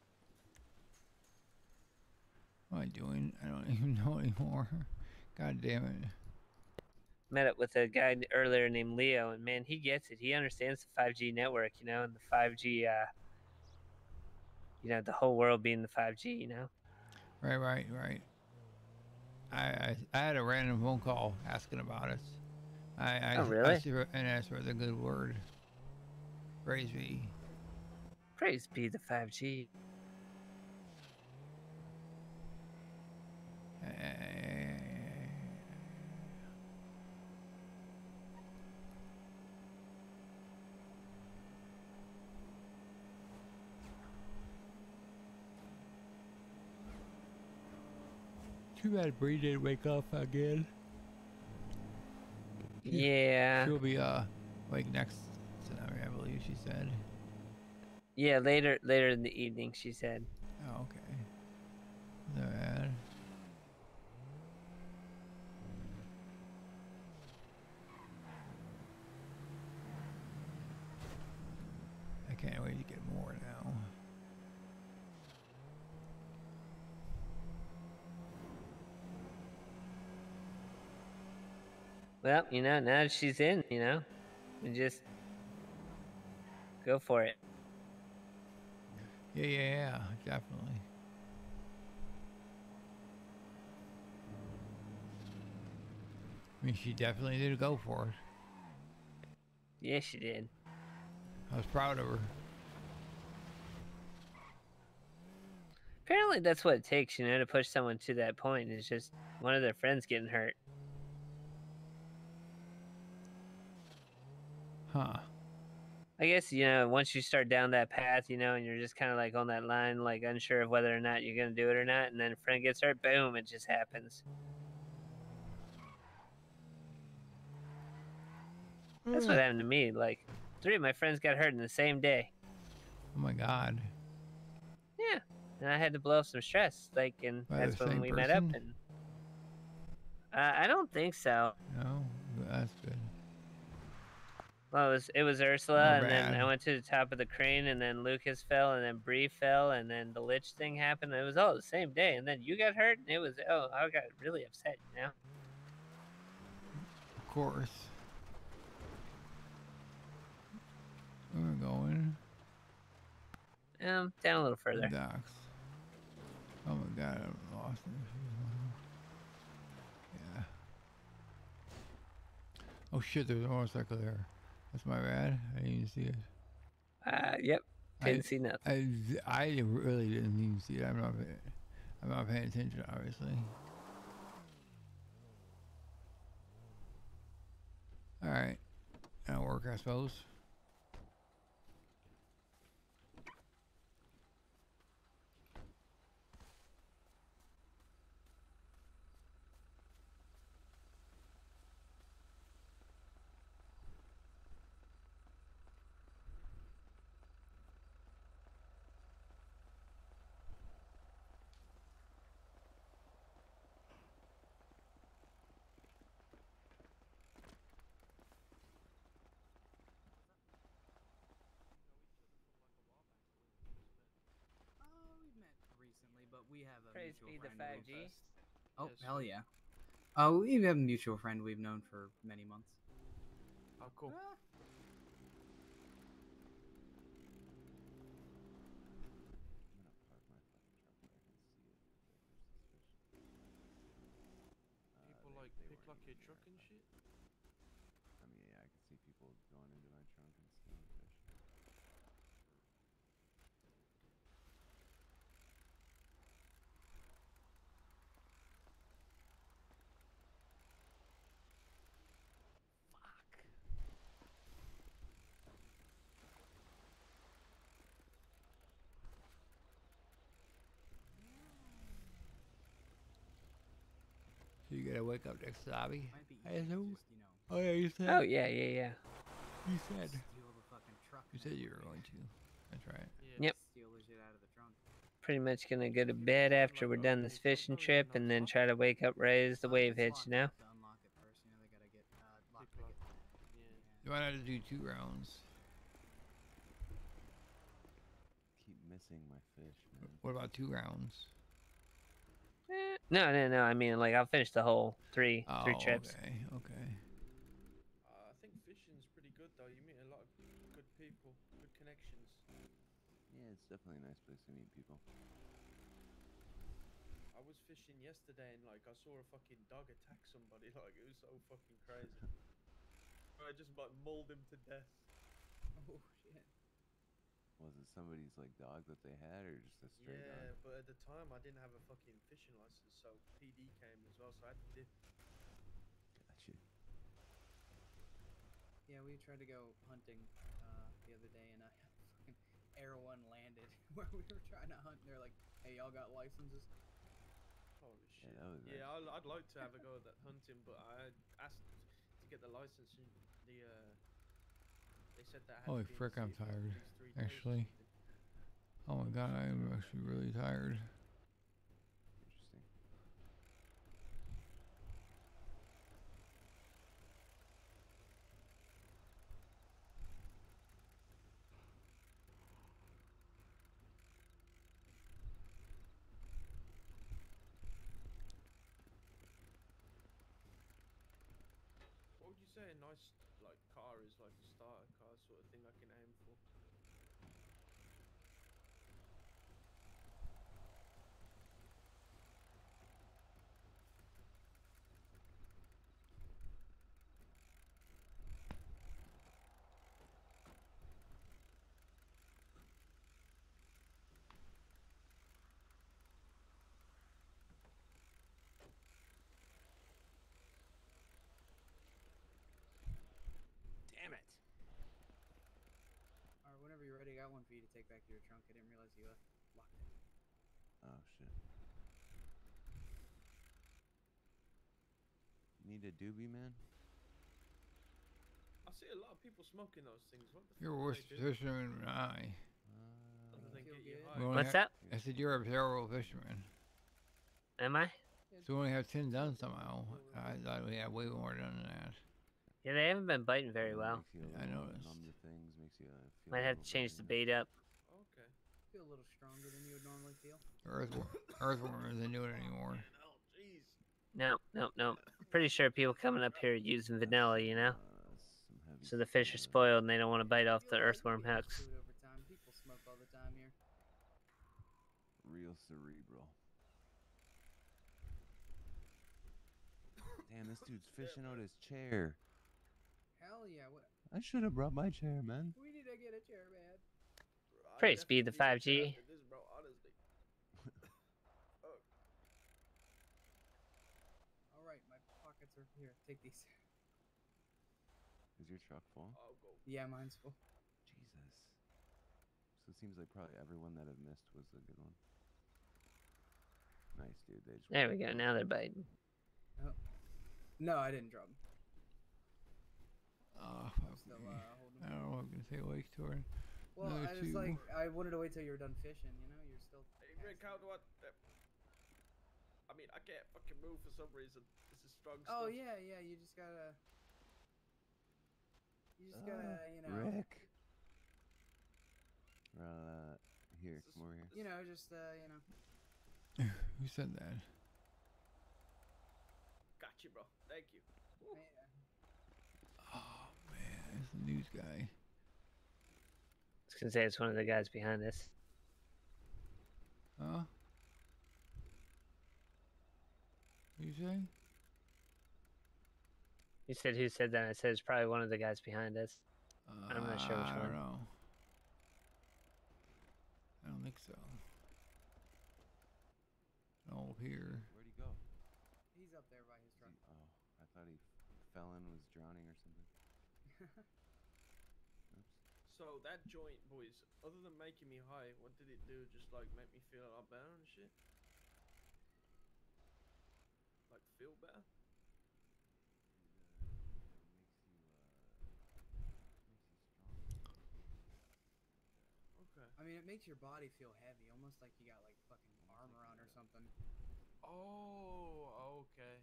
Speaker 2: What am I doing? I don't even know anymore. God damn it.
Speaker 3: Met up with a guy earlier named Leo, and man, he gets it. He understands the five G network, you know, and the five G, uh, you know, the whole world being the five G, you know.
Speaker 2: Right, right, right. I, I I had a random phone call asking about us. I I,
Speaker 3: Oh, really?
Speaker 2: I see her and asked for the good word. Praise be.
Speaker 3: Praise be the five G.
Speaker 2: Uh, Too bad Bree didn't wake up again.
Speaker 3: Yeah.
Speaker 2: She'll be uh like next tonight, I believe she said.
Speaker 3: Yeah, later later in the evening, she said.
Speaker 2: Oh, okay. Not bad. I can't wait to get more now.
Speaker 3: Well, you know, now that she's in, you know, we just go for it.
Speaker 2: Yeah, yeah, yeah, definitely. I mean, she definitely did go for it.
Speaker 3: Yeah, she did.
Speaker 2: I was proud of her.
Speaker 3: Apparently, that's what it takes, you know, to push someone to that point. Is just one of their friends getting hurt.
Speaker 2: Huh.
Speaker 3: I guess, you know, once you start down that path, you know, and you're just kind of like on that line, like unsure of whether or not you're going to do it or not, and then a friend gets hurt, boom, it just happens. That's what happened to me. Like, three of my friends got hurt in the same day.
Speaker 2: Oh my god.
Speaker 3: Yeah. And I had to blow off some stress. Like, and
Speaker 2: By
Speaker 3: that's
Speaker 2: the
Speaker 3: when
Speaker 2: same
Speaker 3: we met up.
Speaker 2: person?
Speaker 3: And uh, I don't think so.
Speaker 2: No, that's good.
Speaker 3: Well, it was it was Ursula,
Speaker 2: Oh,
Speaker 3: and then
Speaker 2: bad.
Speaker 3: I went to the top of the crane, and then Lucas fell, and then Bree fell, and then the lich thing happened. It was all the same day, and then you got hurt, and it was oh, I got really upset, you know.
Speaker 2: Of course. Where are we going?
Speaker 3: Um, down a little further.
Speaker 2: Docks. Oh my god, I'm lost. Yeah. Oh shit, there's a motorcycle there. That's my bad. I didn't even see it.
Speaker 3: Uh, yep. Didn't
Speaker 2: I,
Speaker 3: see nothing.
Speaker 2: I, I really didn't even see it. I'm not, I'm not paying attention, obviously. Alright. That'll work, I suppose.
Speaker 4: we have a
Speaker 3: Praise
Speaker 4: mutual
Speaker 3: be the
Speaker 4: friend.
Speaker 3: five
Speaker 4: we've-
Speaker 3: G.
Speaker 4: Oh,
Speaker 5: Yes.
Speaker 4: hell yeah. Uh, we have a mutual friend we've known for many months.
Speaker 5: Oh, cool.
Speaker 4: Ah.
Speaker 6: I'm gonna park my fucking truck where I can see it. Where's this fish? Uh,
Speaker 5: People
Speaker 6: they-
Speaker 5: like
Speaker 6: they
Speaker 5: pick
Speaker 6: weren't
Speaker 5: lock your
Speaker 6: even
Speaker 5: truck
Speaker 6: here,
Speaker 5: and
Speaker 6: but-
Speaker 5: shit.
Speaker 6: I mean, yeah, I can see people going into my trunk and stealing fish.
Speaker 3: Fuck.
Speaker 2: So you gotta wake up next lobby.
Speaker 4: Might be
Speaker 2: I
Speaker 4: easy to
Speaker 2: know.
Speaker 4: just, you know,
Speaker 2: Oh yeah, you said.
Speaker 3: Oh yeah, yeah, yeah.
Speaker 2: You said.
Speaker 4: steal the fucking truck.
Speaker 2: You
Speaker 4: man.
Speaker 2: said you were going to. That's right.
Speaker 5: Yeah.
Speaker 3: Yep.
Speaker 4: Steal the shit out of the trunk.
Speaker 3: Pretty much gonna go to bed after we're done this fishing trip, and then try to wake up right as the
Speaker 4: Uh,
Speaker 3: wave
Speaker 4: it's
Speaker 3: hits.
Speaker 4: locked
Speaker 3: You know.
Speaker 4: to unlock it first, you know, they gotta get uh, lock
Speaker 5: Pick lock.
Speaker 4: picket.
Speaker 5: Yeah.
Speaker 2: You want to do two rounds?
Speaker 6: Keep missing my fish, man.
Speaker 2: What about two rounds?
Speaker 3: Eh, No, no, no. I mean, like I'll finish the whole three,
Speaker 2: Oh,
Speaker 3: three trips.
Speaker 2: okay, okay.
Speaker 5: Uh, I think fishing's pretty good though. You meet a lot of good people, good connections.
Speaker 6: Yeah, it's definitely a nice place to meet people.
Speaker 5: I was fishing yesterday and like I saw a fucking dog attack somebody. Like it was so fucking crazy. I just like mauled him to death.
Speaker 4: Oh shit.
Speaker 6: Was it somebody's like dog that they had, or just a stray
Speaker 5: Yeah,
Speaker 6: dog?
Speaker 5: but at the time I didn't have a fucking fishing license, so P D came as well, so I had to dip.
Speaker 6: Gotcha.
Speaker 4: Yeah, we tried to go hunting uh, the other day, and uh, fucking Air One landed where we were trying to hunt. And they're like, "Hey, y'all got licenses?"
Speaker 5: Holy
Speaker 6: Yeah,
Speaker 5: shit.
Speaker 6: that was
Speaker 5: Yeah,
Speaker 6: nice.
Speaker 5: I'd, I'd like to have a go at that hunting, but I asked to get the license and the uh, they said that had
Speaker 2: Holy
Speaker 5: to be in
Speaker 2: frick,
Speaker 5: the
Speaker 2: I'm
Speaker 5: city for at
Speaker 2: tired,
Speaker 5: least three days or
Speaker 2: actually.
Speaker 5: something.
Speaker 2: Oh my god, I'm actually really tired.
Speaker 6: Interesting.
Speaker 5: What would you say a nice like car is, like a starter car sort of thing I can aim for?
Speaker 3: Damn it.
Speaker 4: Or whenever you're ready, I got one for you to take back to your trunk. I didn't realize you uh, locked it.
Speaker 6: Oh shit. You need a doobie, man?
Speaker 5: I see a lot of people smoking those things. What the
Speaker 2: You're a
Speaker 5: fuck
Speaker 2: worse
Speaker 5: do they do?
Speaker 2: fisherman than I.
Speaker 6: Uh,
Speaker 5: Other than
Speaker 4: Feel
Speaker 5: get you
Speaker 4: good?
Speaker 5: high.
Speaker 2: We only
Speaker 3: What's
Speaker 2: ha-
Speaker 3: that?
Speaker 2: I said you're a terrible fisherman.
Speaker 3: Am I?
Speaker 2: So we only have ten done somehow. I thought we had way more done than that.
Speaker 3: Yeah, they haven't been biting very
Speaker 6: uh,
Speaker 3: well.
Speaker 6: Makes you a
Speaker 2: I
Speaker 6: little
Speaker 2: noticed.
Speaker 6: numb to things, makes you uh, feel
Speaker 3: Might
Speaker 6: a
Speaker 3: have
Speaker 6: little
Speaker 3: to change
Speaker 6: better,
Speaker 3: the
Speaker 6: you know?
Speaker 3: bait up.
Speaker 5: Okay.
Speaker 4: Feel a little stronger than you would normally feel.
Speaker 2: Earthworm, earthworm isn't doing it anymore.
Speaker 5: Oh jeez.
Speaker 3: No, no, no. Pretty sure people coming up here are using vanilla, you know?
Speaker 6: Uh, some heavy
Speaker 3: So the fish are
Speaker 6: stuff.
Speaker 3: spoiled and they don't want to bite off
Speaker 4: Feel
Speaker 3: the
Speaker 4: like you
Speaker 3: earthworm
Speaker 4: get used
Speaker 3: hooks.
Speaker 4: to it over time. People smoke all the time here.
Speaker 6: Real cerebral. Damn, this dude's fishing out his chair.
Speaker 4: Hell yeah! What?
Speaker 6: I should have brought my chair, man.
Speaker 4: We need to get a chair, man.
Speaker 5: Bro, I
Speaker 3: Praise be the
Speaker 5: definitely
Speaker 3: five G.
Speaker 5: need to after This, bro, honestly. Fuck.
Speaker 4: All right, my pockets are here. Take these.
Speaker 6: Is your truck full?
Speaker 5: I'll go.
Speaker 4: Yeah, mine's full.
Speaker 6: Jesus. So it seems like probably everyone that I've missed was a good one. Nice, dude. They just
Speaker 3: There
Speaker 6: went
Speaker 3: we go.
Speaker 6: for it.
Speaker 3: Now they're biting.
Speaker 4: No, I didn't drop them.
Speaker 2: Oh,
Speaker 4: I'm
Speaker 2: fuck
Speaker 4: still
Speaker 2: me.
Speaker 4: uh, holding
Speaker 2: I
Speaker 4: them.
Speaker 2: don't know if I'm gonna stay awake to it.
Speaker 4: Well,
Speaker 2: Another
Speaker 4: I was
Speaker 2: two.
Speaker 4: like, I wanted to wait till you were done fishing. You know, you're still.
Speaker 5: Hey, Rick, how do I... uh, I mean, I can't fucking move for some reason. This is strong stuff.
Speaker 4: Oh yeah, yeah. You just gotta. You just gotta,
Speaker 6: Ah,
Speaker 4: you know.
Speaker 6: Rick. Uh, here,
Speaker 5: This is-
Speaker 6: come over here.
Speaker 4: You know, just uh, you know.
Speaker 2: Who said that?
Speaker 5: Got you, bro. Thank you. Woo.
Speaker 4: Man,
Speaker 2: Oh man, it's the news guy.
Speaker 3: I was gonna say it's one of the guys behind us.
Speaker 2: Huh? What you say?
Speaker 3: You said who said that? I said it's probably one of the guys behind us.
Speaker 2: Uh,
Speaker 3: I'm not sure which
Speaker 2: I don't
Speaker 3: one.
Speaker 2: know. I don't think so. No, here.
Speaker 6: Where'd he go?
Speaker 4: he's up there by his
Speaker 6: Is
Speaker 4: truck.
Speaker 6: he- oh, I thought he f- fell in, was drowning or something. Oops.
Speaker 5: So that joint, boys, other than making me high, what did it do? Just like make me feel a lot better and shit? Like feel better?
Speaker 6: It, uh, it makes you, uh, makes you strong.
Speaker 5: Okay.
Speaker 4: I mean, it makes your body feel heavy, almost like you got like fucking
Speaker 6: Almost
Speaker 4: armor
Speaker 6: like
Speaker 4: on
Speaker 6: you
Speaker 4: or
Speaker 6: got-
Speaker 4: something.
Speaker 5: Oh, okay.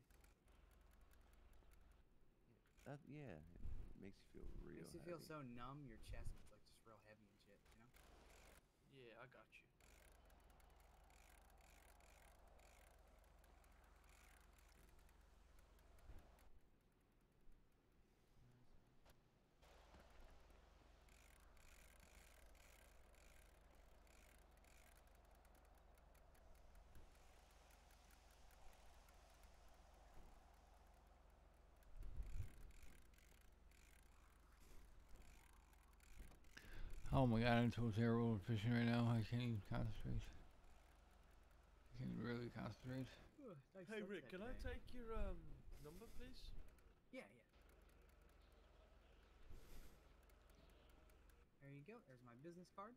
Speaker 6: That, yeah, it makes you feel real
Speaker 4: Makes you
Speaker 6: heavy.
Speaker 4: feel so numb, your chest is like just real heavy and shit, you know?
Speaker 5: Yeah, I got you.
Speaker 2: Oh my god, I'm so terrible at fishing right now. I can't even concentrate. I can't really concentrate.
Speaker 4: Ugh, nice
Speaker 5: Hey Rick,
Speaker 4: sunset
Speaker 5: can I
Speaker 4: today.
Speaker 5: take your um number, please?
Speaker 4: Yeah, yeah. There you go. There's my business card.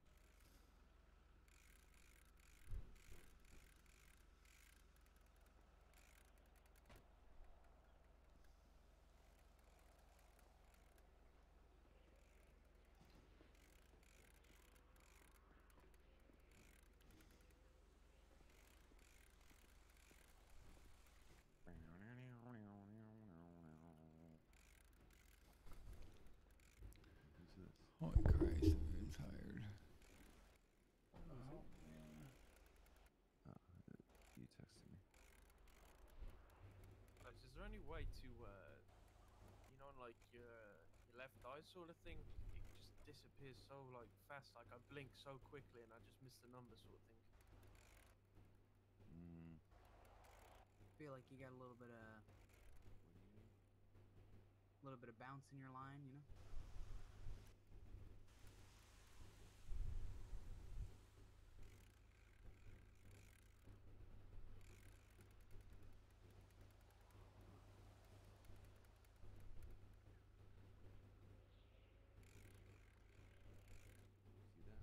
Speaker 6: Who's this?
Speaker 2: Holy Christ, I'm getting tired.
Speaker 6: Oh, uh, you texted me.
Speaker 5: Guys, is there any way to, uh, you know, like your your left eye sort of thing? It just disappears so like fast. Like I blink so quickly and I just miss the number sort of thing.
Speaker 6: Mm,
Speaker 4: Feel like you got a little bit of,
Speaker 6: what do you mean?
Speaker 4: a little bit of bounce in your line, you know?
Speaker 6: See that?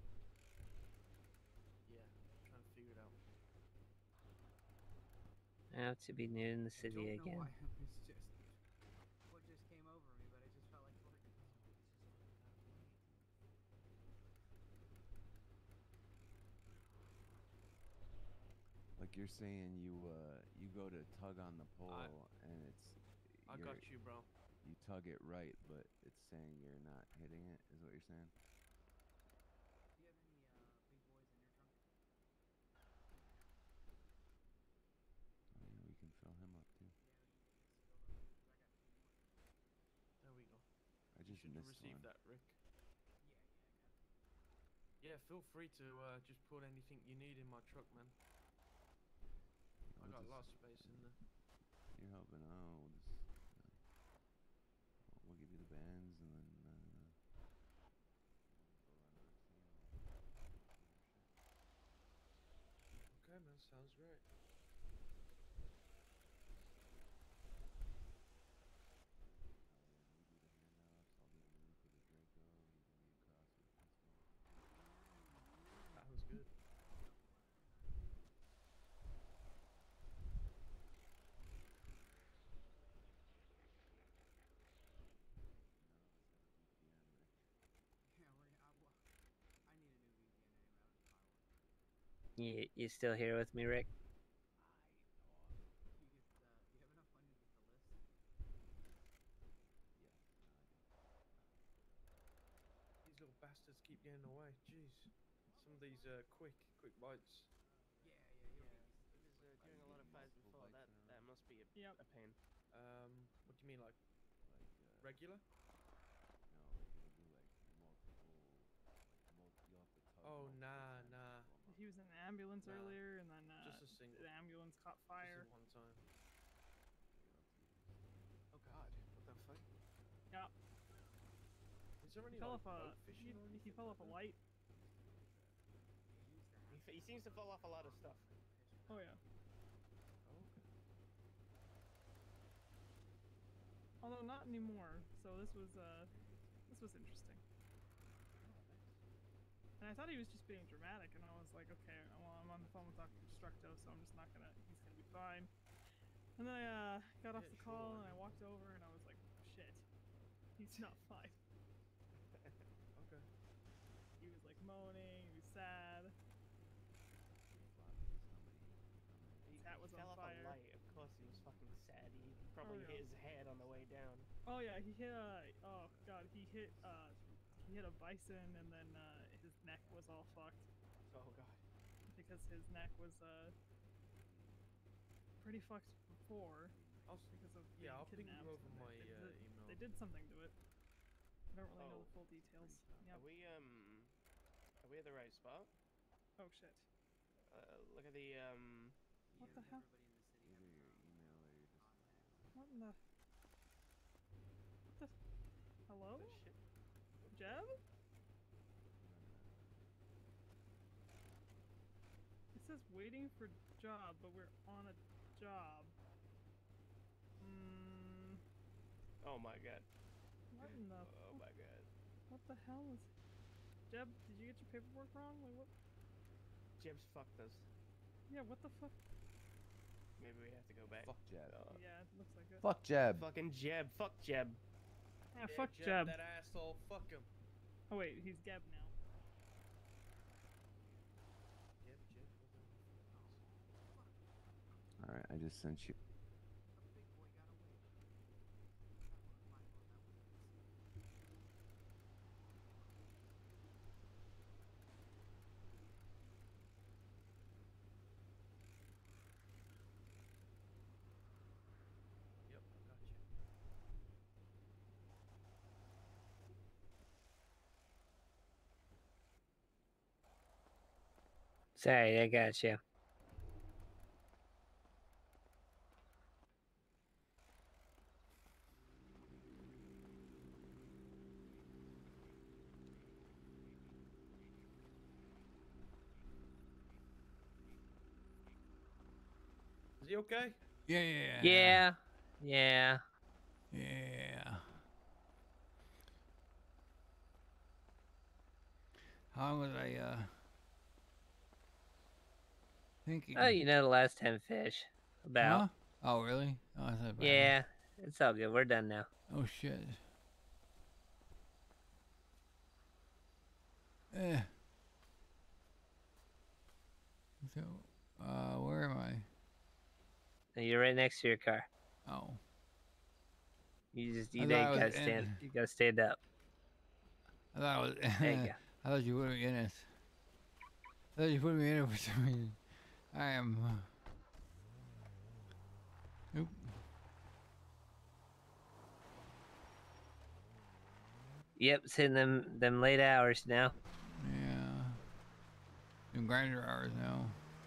Speaker 5: Yeah, trying to figure it out.
Speaker 3: I have to be new in the
Speaker 4: I
Speaker 3: city
Speaker 4: don't know
Speaker 3: again.
Speaker 4: why. It's just what just came over me, but I just felt like working.
Speaker 6: Like you're saying you uh you go to tug on the pole and it's
Speaker 5: I
Speaker 6: you're-
Speaker 5: got you, bro.
Speaker 6: you tug it right, but it's saying you're not hitting it. Is what you're saying?
Speaker 4: Do you have any uh, big boys in your trunk?
Speaker 6: I mean, we can fill him up too.
Speaker 4: Yeah, we can get this filled up. 'Cause I got two more.
Speaker 5: There we go.
Speaker 6: I
Speaker 5: You
Speaker 6: just
Speaker 5: should
Speaker 6: missed
Speaker 5: receive
Speaker 6: one.
Speaker 5: that, Rick.
Speaker 4: Yeah, yeah, I got it.
Speaker 5: Yeah, feel free to uh, just put anything you need in my truck, man. I
Speaker 6: We'll
Speaker 5: got
Speaker 6: just-
Speaker 5: lots of space in there.
Speaker 6: You're helping out. We'll just uh, we'll give you the bands and then uh, go run Roxy and we'll do our shit.
Speaker 5: Okay, man, sounds great.
Speaker 6: Oh yeah, you do the handoffs. I'll get you for the Draco. You give me a cross for the pistol.
Speaker 5: Sounds good.
Speaker 6: None of us have a V P N, Rick.
Speaker 4: Yeah, we're gonna. I, well, I need a new V P N anyway. I'll just buy one.
Speaker 3: You you still here with me, Rick?
Speaker 4: You get the. You have enough money to get the list?
Speaker 6: Yes, no, I do.
Speaker 5: These little bastards keep getting away. Jeez. Some of these uh, quick, quick bites.
Speaker 4: Yeah, yeah, you'll get used to it. Yep.
Speaker 5: A pain. Um, what do you mean, like
Speaker 6: Like, uh,
Speaker 5: regular?
Speaker 6: no, like it'll do like multiple, like multi. You'll have to tug
Speaker 5: Oh,
Speaker 6: multiple
Speaker 5: nah,
Speaker 6: times
Speaker 5: nah.
Speaker 6: to pull 'em up.
Speaker 4: He was in an ambulance
Speaker 5: Nah,
Speaker 4: earlier, and then uh,
Speaker 5: just a single.
Speaker 4: the ambulance caught
Speaker 5: Just
Speaker 4: fire.
Speaker 5: at one time.
Speaker 6: You'll have to get used to it.
Speaker 5: Oh God, what the fuck?
Speaker 4: Yeah.
Speaker 5: Is there
Speaker 4: He
Speaker 5: any
Speaker 4: fell
Speaker 5: like
Speaker 4: off a
Speaker 5: boat fishing
Speaker 4: he,
Speaker 5: or
Speaker 4: he
Speaker 5: anything
Speaker 4: fell
Speaker 5: like
Speaker 4: off a
Speaker 5: that?
Speaker 4: light.
Speaker 3: He, f- he seems to fall off a lot of stuff.
Speaker 4: Oh yeah.
Speaker 5: Oh, okay.
Speaker 4: Although not anymore. So this was uh this was interesting. And I thought he was just being dramatic, and I was like, okay, well, I'm on the phone with Doctor Destructo, so I'm just not gonna, he's gonna be fine. And then I uh, got off
Speaker 5: Yeah,
Speaker 4: the
Speaker 5: sure,
Speaker 4: call,
Speaker 5: why
Speaker 4: and I
Speaker 5: not?
Speaker 4: walked over, and I was like, shit, he's not fine.
Speaker 5: Okay.
Speaker 4: He was like moaning, he was sad.
Speaker 6: Floppy, somebody, somebody.
Speaker 3: He,
Speaker 4: His hat
Speaker 3: he
Speaker 4: was
Speaker 3: fell
Speaker 4: on
Speaker 3: off
Speaker 4: fire.
Speaker 3: a light. Of course, he was fucking sad. He, he probably
Speaker 4: yeah.
Speaker 3: hit his head on the way down.
Speaker 4: Oh yeah, he hit a, oh god, he hit, uh, he hit a bison, and then uh, his neck was all fucked.
Speaker 3: Oh God.
Speaker 4: Because his neck was uh, pretty fucked before.
Speaker 5: I'll, s-
Speaker 4: Because of
Speaker 5: yeah, I'll
Speaker 4: being
Speaker 5: ping you
Speaker 4: kidnapped.
Speaker 5: over
Speaker 4: and
Speaker 5: my
Speaker 4: they, they,
Speaker 5: uh,
Speaker 4: did-
Speaker 5: email.
Speaker 4: they did something to it. I don't really know
Speaker 3: Oh.
Speaker 4: the full details. Yeah.
Speaker 3: Are we um? Are we at the right spot?
Speaker 4: Oh shit.
Speaker 3: Uh, look at the um.
Speaker 4: What the hell?
Speaker 6: Either your email or your Discord.
Speaker 4: What in the? What the? Hello?
Speaker 3: The shit.
Speaker 4: Jeb? It says waiting for job, but we're on a job. Hmm.
Speaker 3: Oh my God.
Speaker 4: What in the?
Speaker 3: Oh my God.
Speaker 4: What the hell is? Jeb, did you get your paperwork wrong? Like what?
Speaker 3: Jeb's fucked us.
Speaker 4: Yeah. What the fuck?
Speaker 3: Maybe we have to go back.
Speaker 6: Fuck Jeb.
Speaker 3: Uh,
Speaker 4: Yeah, it looks like it.
Speaker 6: Fuck Jeb.
Speaker 3: Fucking Jeb. Fuck Jeb.
Speaker 4: Yeah,
Speaker 5: Yeah,
Speaker 4: fuck
Speaker 5: Jeb,
Speaker 4: Jeb.
Speaker 5: that asshole. Fuck him.
Speaker 4: Oh wait, he's Geb now.
Speaker 5: Jeb, Jeb.
Speaker 6: All right, I just sent you.
Speaker 5: Yep, I got you.
Speaker 3: Sorry, I got you.
Speaker 5: Is he okay?
Speaker 2: Yeah, yeah,
Speaker 3: Yeah. Yeah.
Speaker 2: yeah. How long was I uh thinking?
Speaker 3: Oh, you know the last ten fish. About.
Speaker 2: Huh? Oh, really? Oh, that's not bad.
Speaker 3: Yeah. It's all good. We're done now.
Speaker 2: Oh shit. Eh. So, uh, where am I?
Speaker 3: You're right next to your car.
Speaker 2: Oh.
Speaker 3: You just
Speaker 2: I
Speaker 3: you
Speaker 2: thought I
Speaker 3: gotta
Speaker 2: was in-
Speaker 3: stand. You gotta stand up.
Speaker 2: I thought I was.
Speaker 3: There you go.
Speaker 2: I thought you put me in it. I thought you put me in it for some reason. I am. Uh, nope.
Speaker 3: Yep, it's in them them late hours now.
Speaker 2: Yeah. Doing grinder hours now.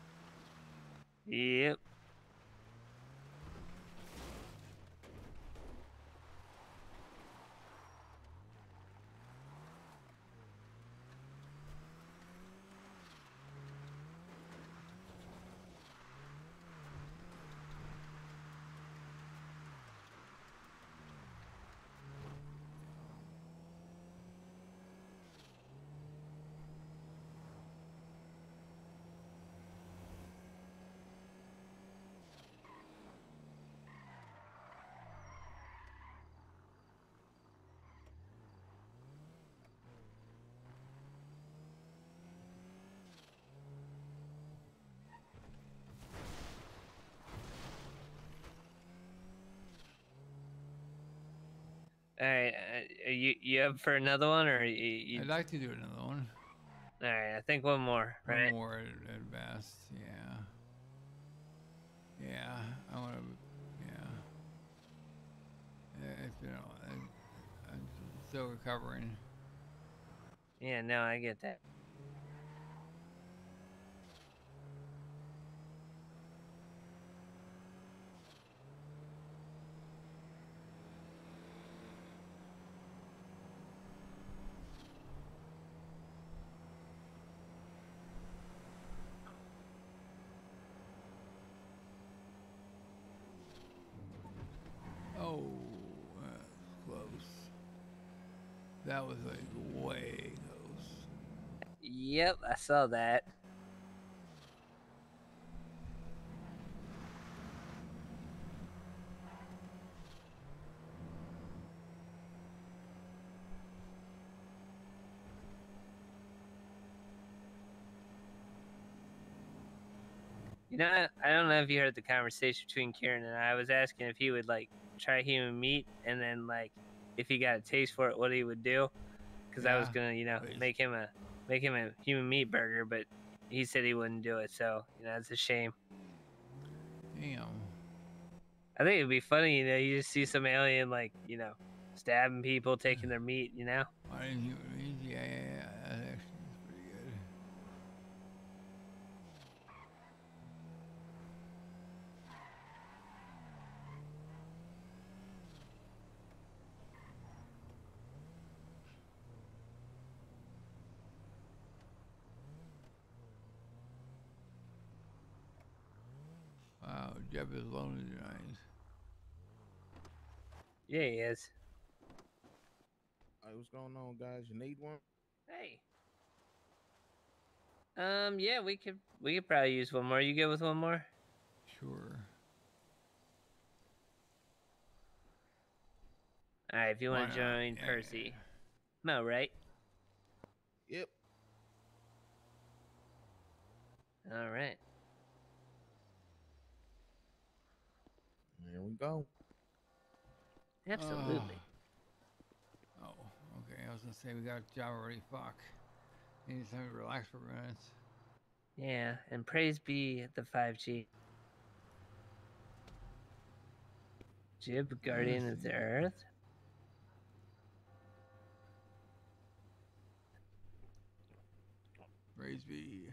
Speaker 3: Yep. All right, uh, are you you up for another one, or you? you...
Speaker 2: I'd like to do another one.
Speaker 3: All right, I think one more,
Speaker 2: One
Speaker 3: right?
Speaker 2: more at, at best. Yeah. Yeah. I want to. Yeah. it's, you know, I'm, I'm still recovering.
Speaker 3: Yeah, no, I get that.
Speaker 2: Oh, that's close. That was like way close.
Speaker 3: Yep, I saw that. You know, I, I don't know if you heard the conversation between Kieran and I. I was asking if he would like try human meat, and then like if he got a taste for it, what he would do. Because I was
Speaker 2: Yeah,
Speaker 3: gonna, you know,
Speaker 2: please.
Speaker 3: make him a make him a human meat burger, but he said he wouldn't do it. So you know, it's a shame.
Speaker 2: Damn.
Speaker 3: I think it'd be funny, you know, you just see some alien like, you know, stabbing people, taking their meat, you know.
Speaker 2: I didn't hear it. Yeah, yeah, yeah. That actually is pretty good. Wow, Jeff is lonely tonight.
Speaker 3: Yeah, he is.
Speaker 7: Hey, what's going on, guys? You need one?
Speaker 3: Hey. Um, yeah, we could we could probably use one more. You good with one more?
Speaker 2: Sure.
Speaker 3: All right, if you
Speaker 2: Why
Speaker 3: want to
Speaker 2: not?
Speaker 3: join
Speaker 2: Yeah,
Speaker 3: Percy. No, right?
Speaker 7: Yep.
Speaker 3: All right.
Speaker 7: There we go.
Speaker 3: Absolutely.
Speaker 2: Oh. oh, okay. I was gonna say we got a job already. Fuck. Need time to relax for minutes.
Speaker 3: Yeah, and praise be the five G. Jib, Guardian of the Earth.
Speaker 2: Praise be.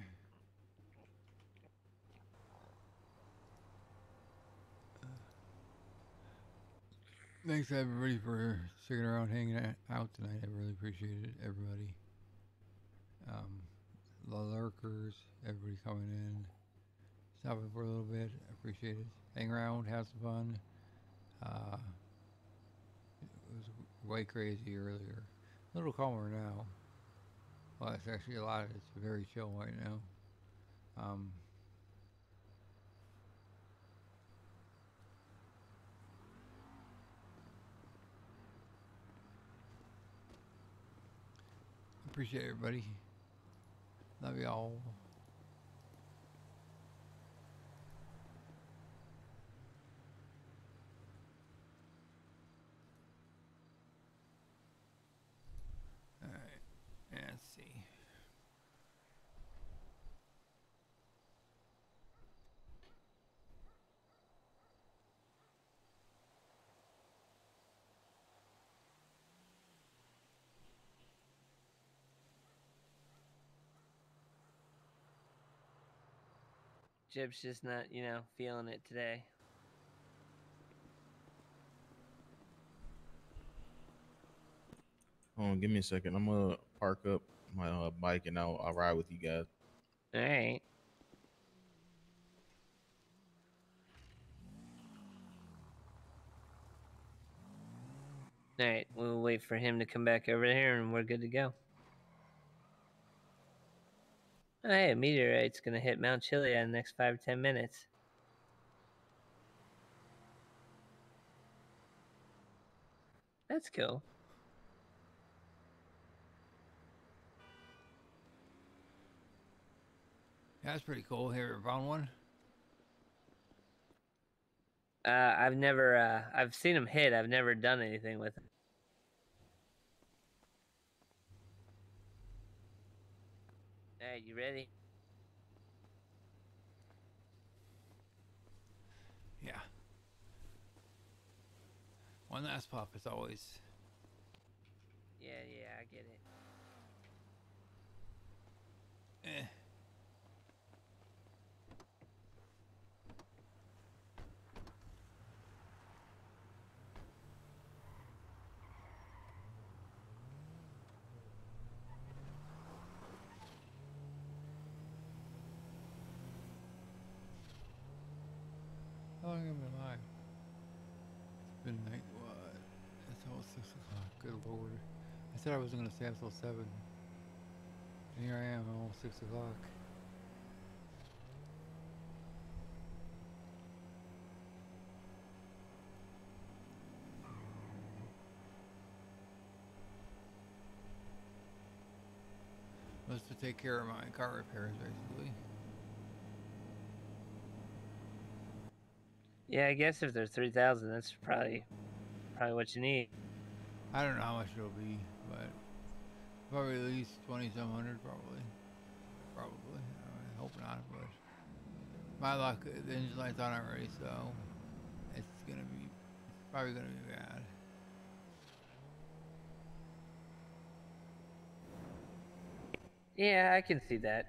Speaker 2: Thanks everybody for sticking around, hanging out tonight. I really appreciate it, everybody. Um, the lurkers, everybody coming in, stopping for a little bit. I appreciate it. Hang around, have some fun. Uh, it was way crazy earlier. A little calmer now. Well, it's actually a lot. It's very chill right now. Um, appreciate everybody. Love y'all. Alright, let's see.
Speaker 3: Jib's just not, you know, feeling it today.
Speaker 7: Hold on, give me a second. I'm gonna park up my uh, bike and I'll, I'll ride with you guys.
Speaker 3: All right. All right, we'll wait for him to come back over here and we're good to go. Oh, hey, a meteorite's gonna hit Mount Chiliad in the next five to ten minutes. That's cool.
Speaker 2: Yeah, that's pretty cool. Have you ever found one?
Speaker 3: Uh, I've never, uh, I've seen him hit. I've never done anything with it. All right, you ready?
Speaker 2: Yeah. One last pop is always.
Speaker 3: Yeah, yeah, I get it.
Speaker 2: Eh. How long have I been alive? It's been like what? It's almost six o'clock. Good lord! I said I wasn't gonna stay up till seven. And here I am, almost six o'clock. Just to take care of my car repairs, basically.
Speaker 3: Yeah, I guess if there's three thousand, that's probably probably what you need.
Speaker 2: I don't know how much it'll be, but probably at least twenty some hundred, probably. Probably. I hope not, but my luck, the engine light's on already, so it's gonna be probably gonna be bad.
Speaker 3: Yeah, I can see that.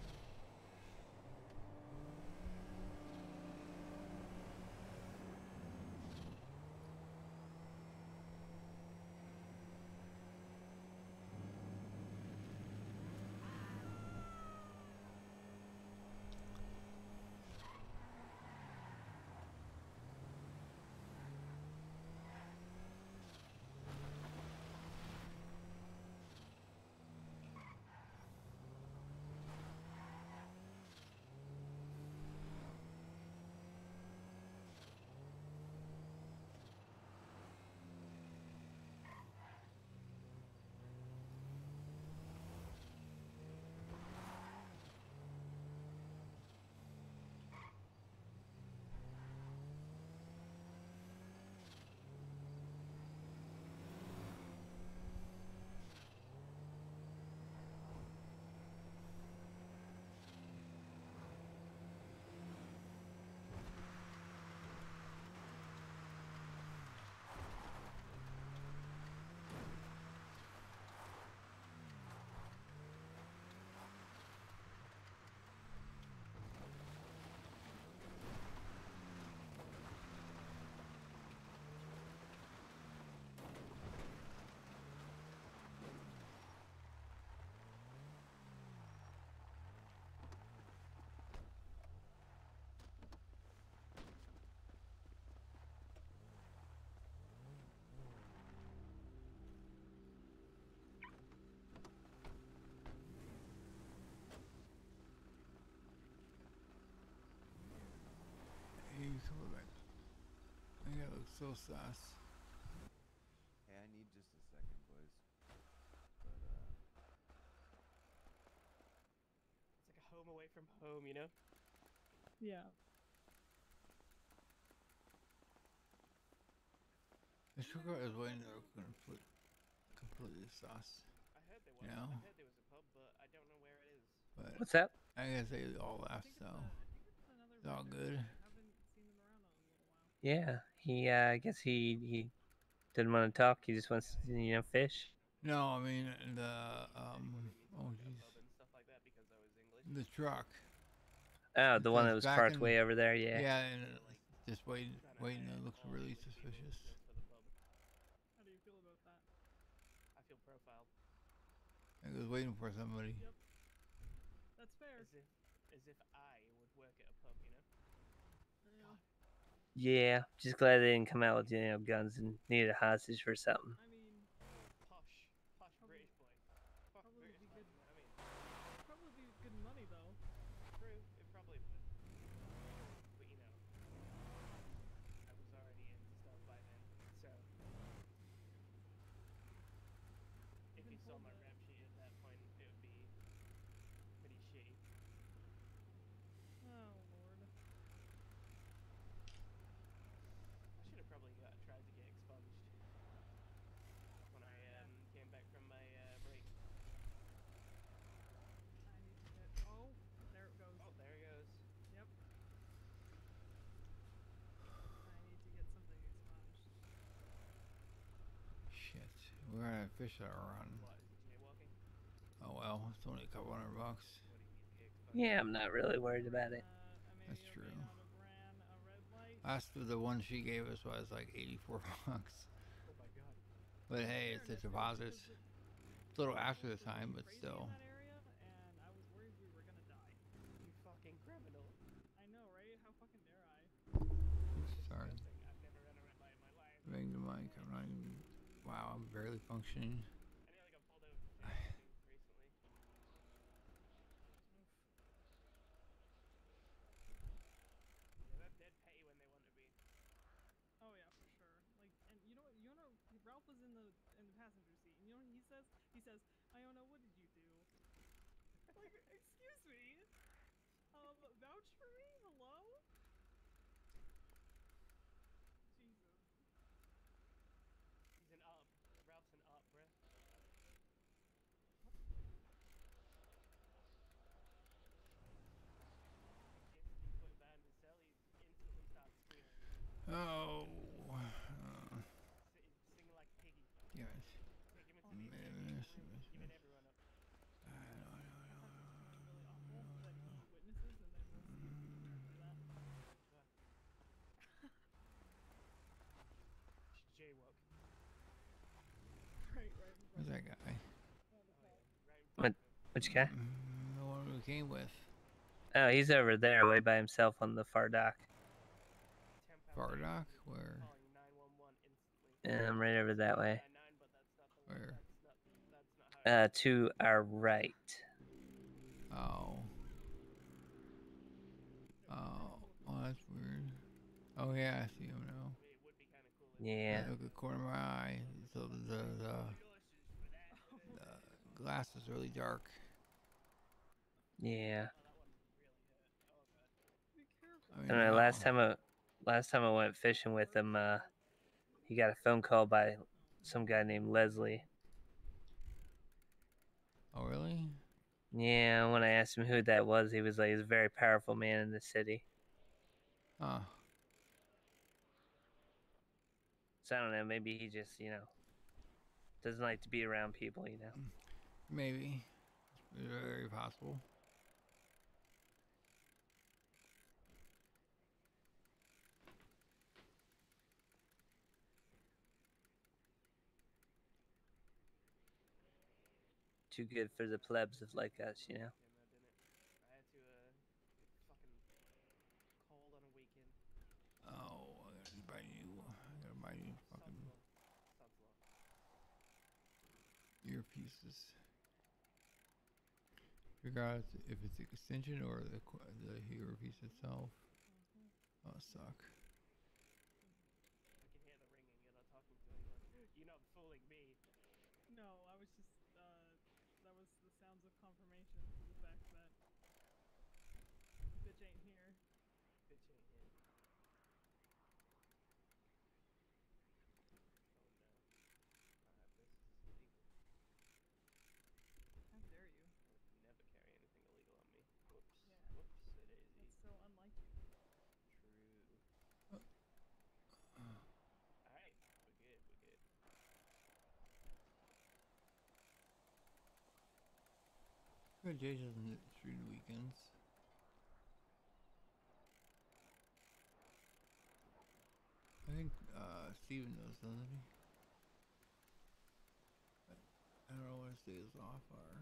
Speaker 2: Hey, come on back. I think that looks so sus.
Speaker 6: Hey, I need just a second, boys. But uh,
Speaker 8: It's like a home away from home, you know?
Speaker 9: Yeah.
Speaker 2: The sugar is way they're complete, completely sus.
Speaker 8: I heard there was.
Speaker 2: You know?
Speaker 8: I heard there was a pub, but I don't know where it is.
Speaker 2: But
Speaker 3: What's that?
Speaker 2: I guess they all left, so it's all good.
Speaker 3: Yeah, he. Uh, I guess he he didn't want to talk. He just wants to, you know, fish.
Speaker 2: No, I mean the um. Oh jeez. The truck.
Speaker 3: Oh,
Speaker 2: It
Speaker 3: the one
Speaker 2: says
Speaker 3: that was
Speaker 2: back
Speaker 3: parked
Speaker 2: in-
Speaker 3: way over there. Yeah.
Speaker 2: Yeah, and it, just waiting, waiting. It looks really suspicious.
Speaker 9: How do you feel about that?
Speaker 8: I feel profiled.
Speaker 2: I was waiting for somebody.
Speaker 9: Yep. That's fair.
Speaker 8: As if, as if I would work at a pub, you know?
Speaker 9: Yeah.
Speaker 3: Yeah. Just glad they didn't come out with, you know, guns and needed a hostage for something.
Speaker 9: I mean,
Speaker 8: Posh, posh
Speaker 9: Probably-
Speaker 8: British boy. Posh
Speaker 9: probably
Speaker 8: British
Speaker 9: be
Speaker 8: lad,
Speaker 9: good.
Speaker 8: you know what I mean?
Speaker 9: probably be good money though.
Speaker 8: True, it probably would. But you know, I was already into stuff by then, so if
Speaker 9: Been
Speaker 8: he saw
Speaker 9: told
Speaker 8: my
Speaker 9: that.
Speaker 8: rap sheet at that point, it would be pretty shitty.
Speaker 9: Oh lord.
Speaker 8: I should have probably got, tried to get expunged when I um, came back from my uh, break.
Speaker 9: I need to get. Oh, there it goes.
Speaker 8: Oh, there
Speaker 2: fish that are on.
Speaker 8: What, jaywalking?
Speaker 2: Oh well, it's only a couple hundred bucks.
Speaker 8: What do you mean, the expo?
Speaker 3: Yeah, I'm not really worried about it.
Speaker 2: That's true.
Speaker 9: Out of ran a red light.
Speaker 2: Last of the one she gave us was like eighty-four bucks.
Speaker 8: Oh my god.
Speaker 2: But hey, it's a deposit. It's a little after the time, but
Speaker 9: Crazy
Speaker 2: still.
Speaker 9: in that area, and I was worried we were gonna die.
Speaker 8: You fucking criminal.
Speaker 9: I know, right? How fucking dare I?
Speaker 2: Sorry.
Speaker 8: Disgusting. I've never ran a red light in my life.
Speaker 2: Bang the mic. I'm not even. Wow, I'm barely functioning.
Speaker 8: I nearly got pulled over for jaywalking recently. Yeah, that dead pay when they want to be.
Speaker 9: Oh yeah, for sure. Like, and you know, you know, Ralph was in the in the passenger seat, and you know what he says? He says, "Iona, what did you do?" Like, excuse me. Um, vouch for me? Hello? Jesus.
Speaker 8: He's an up. Ralph's an up, bruh. Gets to be put behind his cell, he instantly starts squealing.
Speaker 2: Oh. Uh,
Speaker 8: Si- Singing like Piggy.
Speaker 2: yes.
Speaker 8: Yeah, give it to me. Yeah, give it,
Speaker 2: Miss, miss,
Speaker 8: giving
Speaker 2: miss.
Speaker 8: everyone up.
Speaker 2: I don't know.
Speaker 9: Really awful that he witnesses and then wants to get prepared for that.
Speaker 8: What? She jaywalk.
Speaker 9: Right, right.
Speaker 2: Who's that guy?
Speaker 8: Oh yeah, right in
Speaker 3: What?
Speaker 8: front of him.
Speaker 3: Which guy?
Speaker 2: Mm, the one we came with.
Speaker 3: Oh, he's over there, way by himself on the far dock.
Speaker 8: ten pound
Speaker 2: Fardock?
Speaker 8: jaywalking,
Speaker 2: Where?
Speaker 8: calling nine one one instantly.
Speaker 3: Yeah, I'm right over that way.
Speaker 8: nine nine, but that's not the one.
Speaker 2: Where?
Speaker 8: That's not, that's not how
Speaker 3: Uh,
Speaker 8: it
Speaker 3: to our right.
Speaker 2: Oh. Oh. Oh, that's weird. Oh yeah, I see him now.
Speaker 8: I mean, it would be kind of cool. If
Speaker 3: Yeah.
Speaker 2: Look at the corner of my eye. So the the, the, the glass is really dark.
Speaker 3: Yeah.
Speaker 8: Oh, that one really hurt. Oh god.
Speaker 9: Be careful.
Speaker 2: I mean,
Speaker 3: I don't know. Last
Speaker 2: now-
Speaker 3: time I, last time I went fishing with him, uh, he got a phone call by some guy named Leslie.
Speaker 2: Oh really?
Speaker 3: Yeah, when I asked him who that was, he was like, he's a very powerful man in the city.
Speaker 2: Huh.
Speaker 3: So I don't know, maybe he just, you know, doesn't like to be around people, you know.
Speaker 2: Maybe. It's very possible.
Speaker 3: Too good for the plebs of like us, you know.
Speaker 8: Yeah, no, didn't it? I had to uh, get fucking cold on a weekend.
Speaker 2: Oh, I gotta buy new. I gotta buy new fucking
Speaker 8: Sounds low.
Speaker 2: earpieces. Figure out if it's the extension or the qu- the earpiece itself. Oh, suck.
Speaker 8: I can hear the ringing. You're not talking to anyone. You're not fooling me.
Speaker 9: No, I was just, uh, that was the sounds of confirmation to the fact that bitch ain't here.
Speaker 8: Bitch ain't here. Oh no. Alright, this is illegal.
Speaker 9: How dare you?
Speaker 8: I would never carry anything illegal on me. Whoops.
Speaker 9: Yeah.
Speaker 8: Whoops, it is.
Speaker 9: That's so unlike you.
Speaker 8: True. Alright, we're good, we're good.
Speaker 2: Good, Jay doesn't through the weekends. I think uh, Steven knows, doesn't he? I don't know what his days off are.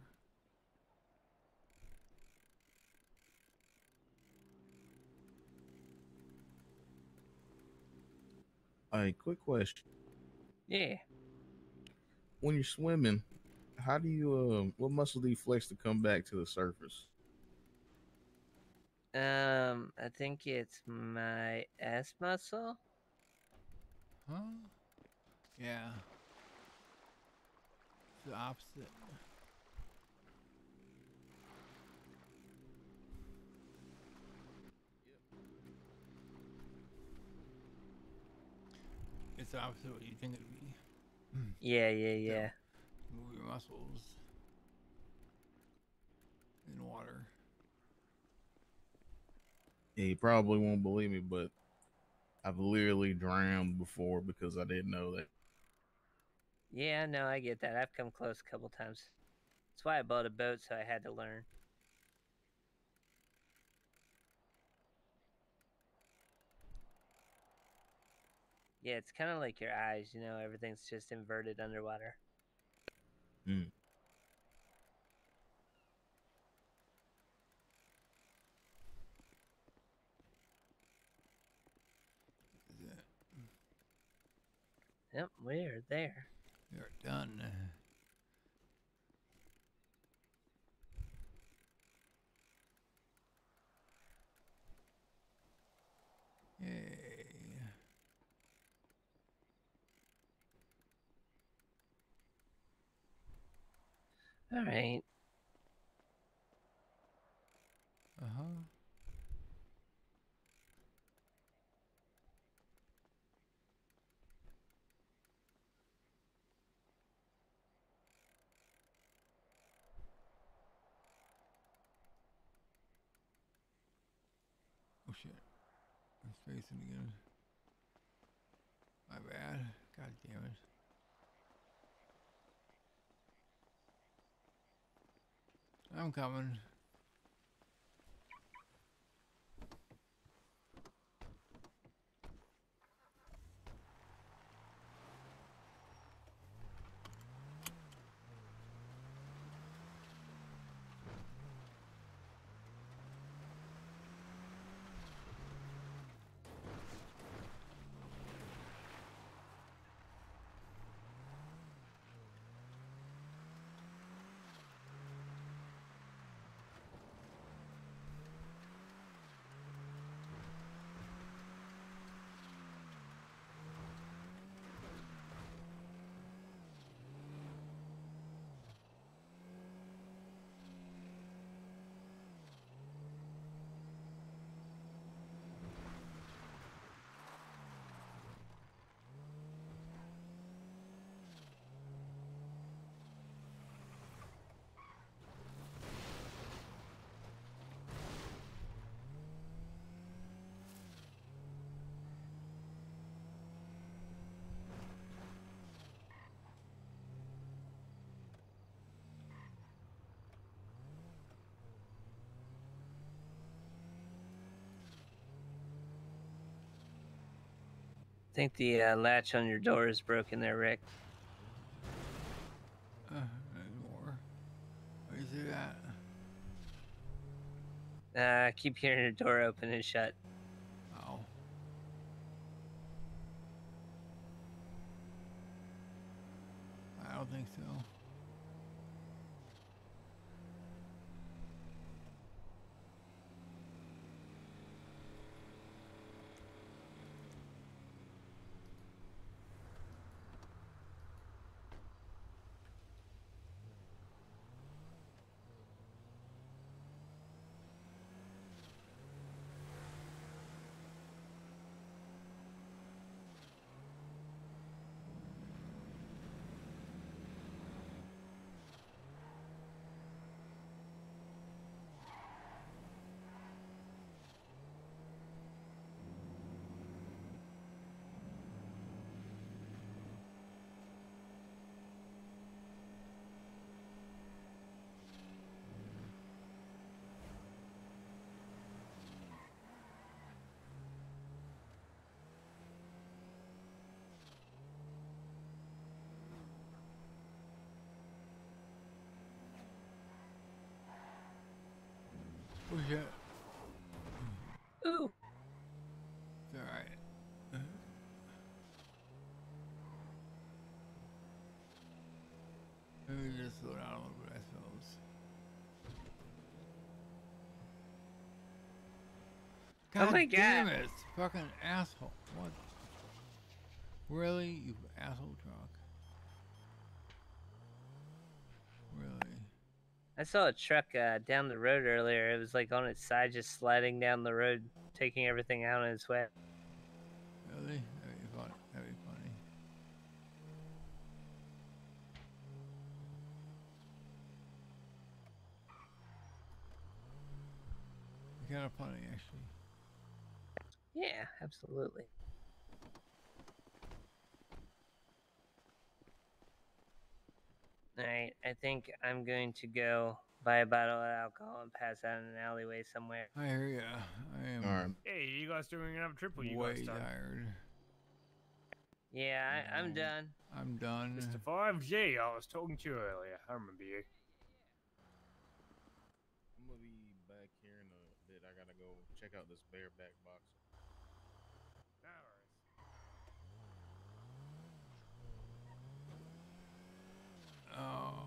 Speaker 7: Hey, quick question.
Speaker 3: Yeah.
Speaker 7: When you're swimming, how do you uh, what muscle do you flex to come back to the surface?
Speaker 3: Um, I think it's my S muscle.
Speaker 2: Huh? Yeah. It's the opposite. It's the opposite of what you think it'd be.
Speaker 3: Yeah, yeah, yeah.
Speaker 2: Move your muscles in water.
Speaker 7: Yeah, you probably won't believe me, but I've literally drowned before because I didn't know that
Speaker 3: Yeah, no, I get that. I've come close a couple times. That's why I bought a boat, so I had to learn. Yeah, it's kind of like your eyes, you know, everything's just inverted underwater.
Speaker 7: Mm.
Speaker 3: Yep, we're there.
Speaker 2: We're done. Yay.
Speaker 3: All right.
Speaker 2: Uh-huh. Oh shit. I'm spacing again. My bad. God damn it. I'm coming.
Speaker 3: I think the uh, latch on your door is broken there, Rick.
Speaker 2: Uh, there's more. Where you see that?
Speaker 3: Uh, keep hearing your door open and shut.
Speaker 2: Oh. I don't think so. Oh shit.
Speaker 3: Ooh.
Speaker 2: It's alright. Let me just slow down a little bit, I suppose. God
Speaker 3: Oh my
Speaker 2: damn
Speaker 3: God.
Speaker 2: it! Fucking asshole. What? Really? You asshole truck. Really?
Speaker 3: I saw a truck uh, down the road earlier. It was like on its side, just sliding down the road, taking everything out in its way.
Speaker 2: Really? That'd be funny. That'd be funny. Kind of funny, actually.
Speaker 3: Yeah, absolutely. All right, I think I'm going to go buy a bottle of alcohol and pass out in an alleyway somewhere.
Speaker 2: I hear ya. I am
Speaker 7: All right.
Speaker 10: Hey, you guys doing another triple? You
Speaker 2: way
Speaker 10: guys done?
Speaker 2: tired.
Speaker 3: Yeah, I, I'm
Speaker 7: Um,
Speaker 3: done.
Speaker 2: I'm done.
Speaker 10: Mister five J, I was talking to you earlier. I remember you.
Speaker 7: I'm gonna be back here in a bit. I gotta go check out this bareback boxer.
Speaker 10: No worries.
Speaker 2: Oh.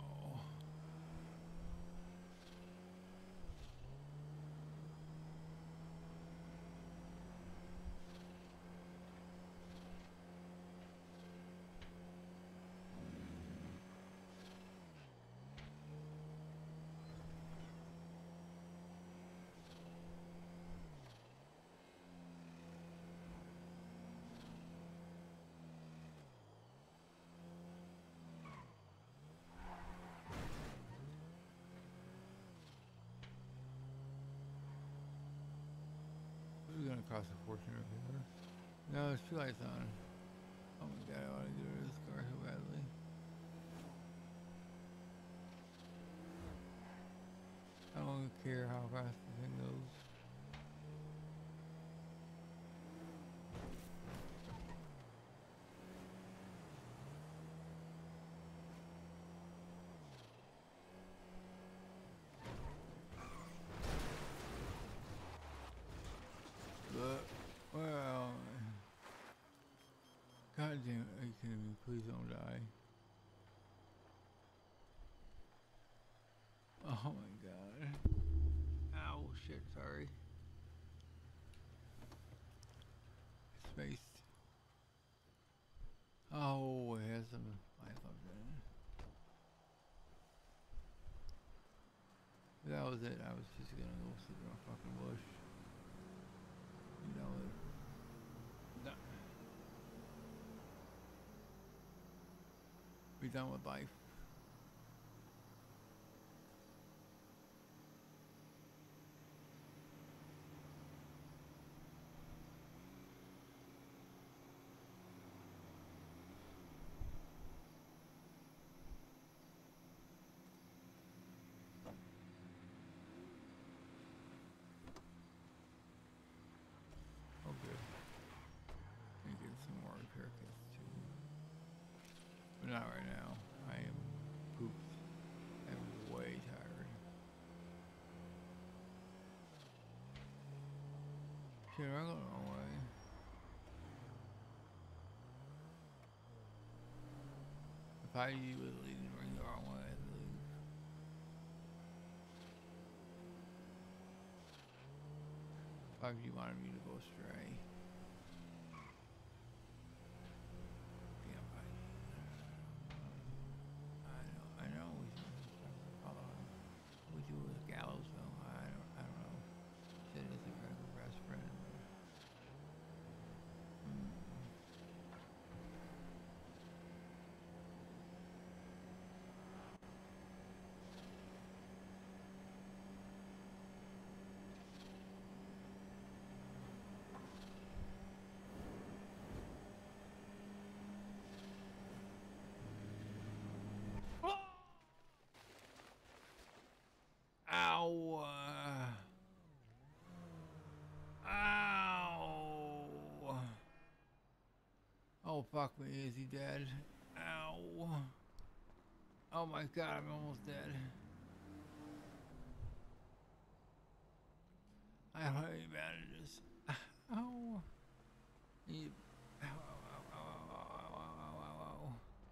Speaker 2: This is gonna cost a fortune over here. No, there's two lights on. Oh my god, I wanna get rid of this car so badly. I don't care how fast the thing goes. But, well, god damn it, are you kidding me? Please don't die. Oh my god. Ow, shit, sorry. Spaced. Oh, it has some life up there. That was it. I was just gonna go sit in a fucking bush. You know it. No. Be done with life. Okay. And get some more repair kits too. But not right now. I am pooped. I'm way tired. Shit, I'm going the wrong way. If I was leading the ring the wrong way, I'd leave. Five G wanted me to go astray. Damn, I, I know, I know. We should follow him. We do with Gallows though. I don't, I don't know. Said it's a kind of best friend. Hmm. Ow! Uh, ow! Oh fuck me, is he dead? Ow! Oh my god, I'm almost dead. I don't have any bandages. Ow! Need, ow, ow, ow, ow, ow, ow, ow, ow.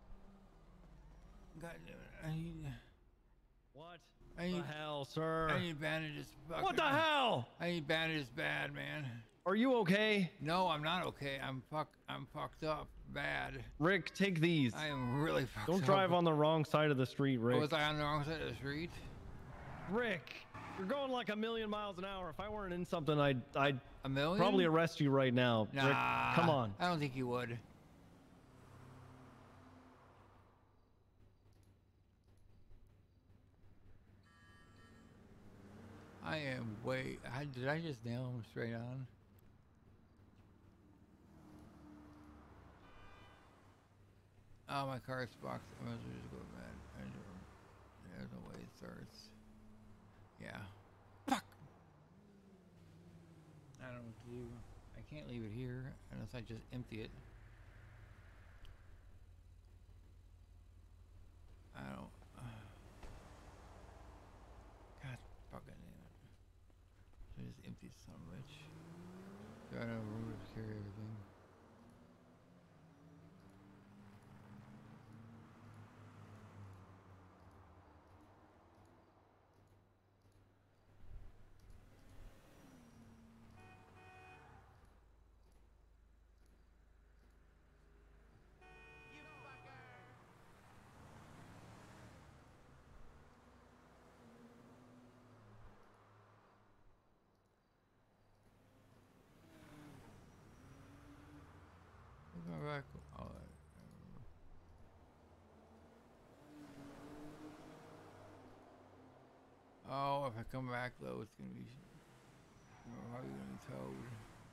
Speaker 2: God damn it, I need...
Speaker 11: What
Speaker 2: I need,
Speaker 11: the hell, sir?
Speaker 2: I need bandages.
Speaker 11: What the hell?
Speaker 2: I need bandages bad, man.
Speaker 11: Are you okay?
Speaker 2: No, I'm not okay. I'm fuck. I'm fucked up bad.
Speaker 11: Rick, take these.
Speaker 2: I am really fucked
Speaker 11: Don't
Speaker 2: up.
Speaker 11: drive on the wrong side of the street, Rick.
Speaker 2: Oh, was I on the wrong side of the street?
Speaker 11: Rick, you're going like a million miles an hour. If I weren't in something, I'd I'd
Speaker 2: a million?
Speaker 11: probably arrest you right now.
Speaker 2: Nah,
Speaker 11: Rick, come on.
Speaker 2: I don't think you would. I am way. I, did I just nail him straight on? Oh, my car's boxed. I must just go to bed. I don't- There's no way it starts. Yeah. Fuck! I don't know what to do. I can't leave it here unless I just empty it. I don't. Uh, God fucking damn it. So I just empty some of it. Do I have room to carry everything? Go back. All right. Oh, if I come back though, it's gonna be. You know, how are you gonna be towed?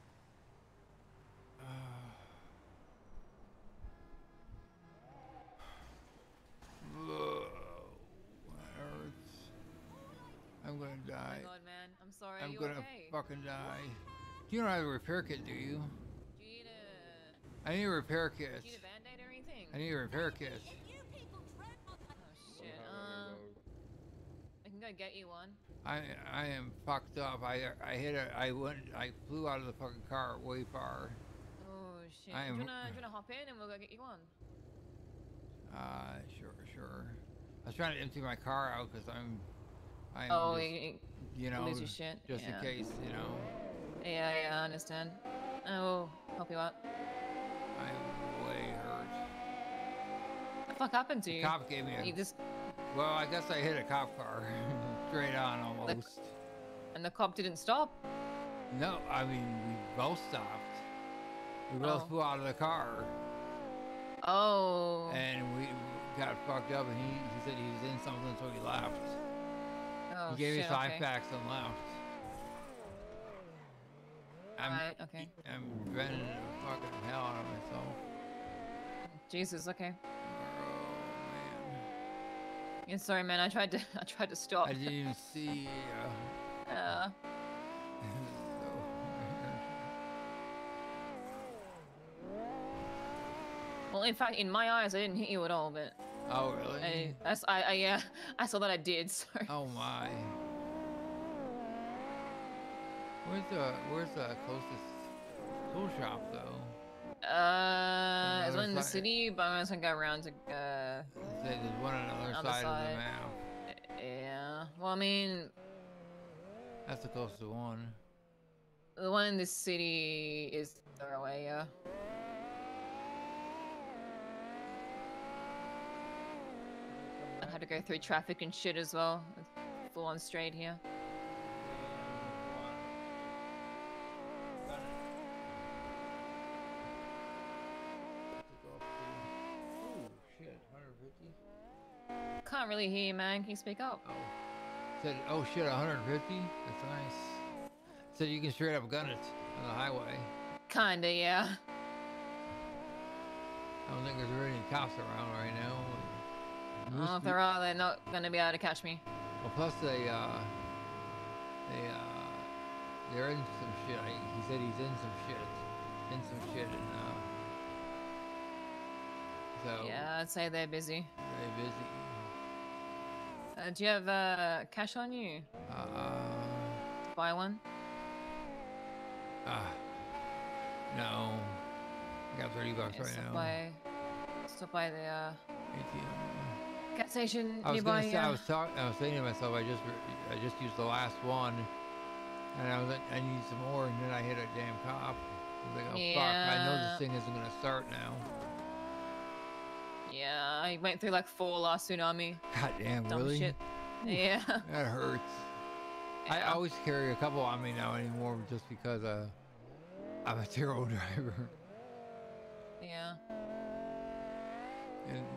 Speaker 2: Uh, that hurts. I'm gonna die.
Speaker 12: Oh my god, man. I'm sorry. Are
Speaker 2: I'm
Speaker 12: you
Speaker 2: gonna
Speaker 12: okay?
Speaker 2: fucking die. You don't have a repair kit, do you?
Speaker 12: Do you need a,
Speaker 2: I need a repair kit.
Speaker 12: do you need a band-aid or anything?
Speaker 2: I need a repair kit.
Speaker 12: Oh shit. Um, I can go get you one.
Speaker 2: I I am fucked up. I I hit a I went I flew out of the fucking car way far.
Speaker 12: Oh shit.
Speaker 2: I
Speaker 12: do,
Speaker 2: am-
Speaker 12: you wanna, do you wanna hop in and we'll go get you one?
Speaker 2: Uh, sure, sure. I was trying to empty my car out because I'm, I'm,
Speaker 12: Oh,
Speaker 2: just,
Speaker 12: you,
Speaker 2: you know,
Speaker 12: lose your shit.
Speaker 2: just
Speaker 12: Yeah.
Speaker 2: in case, you know.
Speaker 12: Yeah, yeah, I understand. I will help you out.
Speaker 2: I'm way hurt.
Speaker 12: What the fuck happened to
Speaker 2: The
Speaker 12: you?
Speaker 2: cop gave me a.
Speaker 12: You just
Speaker 2: Well, I guess I hit a cop car, straight on almost.
Speaker 12: and the cop didn't stop.
Speaker 2: No, I mean we both stopped. We both
Speaker 12: Oh.
Speaker 2: flew out of the car.
Speaker 12: Oh.
Speaker 2: And we got fucked up, and he, he said he was in something, so he left.
Speaker 12: Oh
Speaker 2: he gave
Speaker 12: shit.
Speaker 2: me five
Speaker 12: okay.
Speaker 2: packs and left. I'm,
Speaker 12: Alright, okay.
Speaker 2: I'm venting the fucking hell out of myself.
Speaker 12: Jesus. Okay.
Speaker 2: Oh man.
Speaker 12: Yeah, sorry, man. I tried to. I tried to stop.
Speaker 2: I didn't even see. Uh,
Speaker 12: Uh, well, in fact, in my eyes, I didn't hit you at all, but
Speaker 2: oh really?
Speaker 12: I, that's, I, I, yeah, I saw that I did. Sorry.
Speaker 2: Oh my. Where's the Where's the closest tool shop though?
Speaker 12: Uh, there's
Speaker 2: other
Speaker 12: one in the
Speaker 2: side.
Speaker 12: city, but I'm just gonna go around to. Uh,
Speaker 2: Say there's one on the other
Speaker 12: On the
Speaker 2: side,
Speaker 12: side.
Speaker 2: of the map.
Speaker 12: yeah. Well, I mean,
Speaker 2: That's the closest one.
Speaker 12: the one in the city is far away. Yeah. I had to go through traffic and shit as well. It's full on straight here.
Speaker 2: Oh shit, one fifty.
Speaker 12: Can't really hear you, man. Can you speak up?
Speaker 2: Oh. Said, oh shit, one fifty? That's nice. Said you can straight up gun it on the highway.
Speaker 12: Kinda, yeah.
Speaker 2: I don't think there's really any cops around right now.
Speaker 12: Well, if there are, they're not gonna be able to catch me.
Speaker 2: Well, plus they, uh, they, uh, they're in some shit. I, he said he's in some shit. In some shit, and, uh, so.
Speaker 12: Yeah, I'd say they're busy.
Speaker 2: Very busy.
Speaker 12: Uh, do you have uh, cash on you?
Speaker 2: Uh,
Speaker 12: Buy one?
Speaker 2: ah, no. I got thirty bucks
Speaker 12: Yeah,
Speaker 2: right
Speaker 12: stop
Speaker 2: now.
Speaker 12: by, stop by the uh,
Speaker 2: A T M.
Speaker 12: gas station
Speaker 2: I was
Speaker 12: nearby.
Speaker 2: gonna say,
Speaker 12: uh,
Speaker 2: I was talking, I was saying to myself, I just, re- I just used the last one, and I was like, I need some more, and then I hit a damn cop. I was like, oh fuck, I know
Speaker 12: Yeah.
Speaker 2: this thing isn't gonna start now.
Speaker 12: Yeah, I went through like four last tsunami.
Speaker 2: God damn,
Speaker 12: Dumb
Speaker 2: really?
Speaker 12: shit. Yeah.
Speaker 2: That hurts. I always carry a couple on me now anymore, just because uh, I'm a terrible driver.
Speaker 12: Yeah.
Speaker 2: And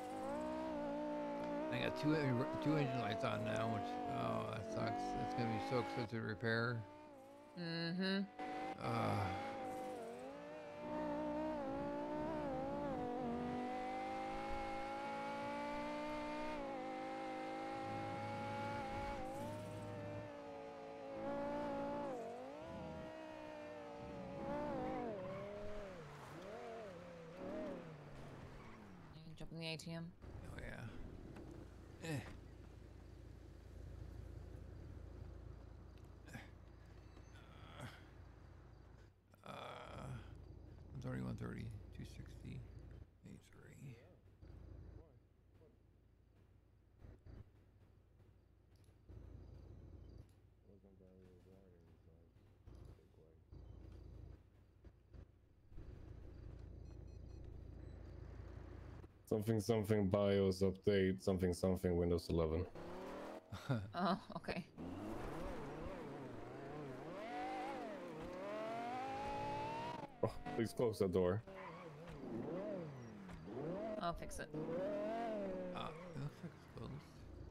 Speaker 2: I got two en- two engine lights on now, which oh that sucks. It's gonna be so expensive to repair.
Speaker 12: Mm-hmm.
Speaker 2: Uh,
Speaker 12: in the A T M.
Speaker 2: Oh yeah. Eh. Uh, one thirty, one thirty, two sixty, eight three.
Speaker 13: Something something BIOS update, something something Windows eleven.
Speaker 12: Oh, okay.
Speaker 13: Oh, please close that door.
Speaker 12: I'll fix it.
Speaker 2: Uh, it looks like it's closed.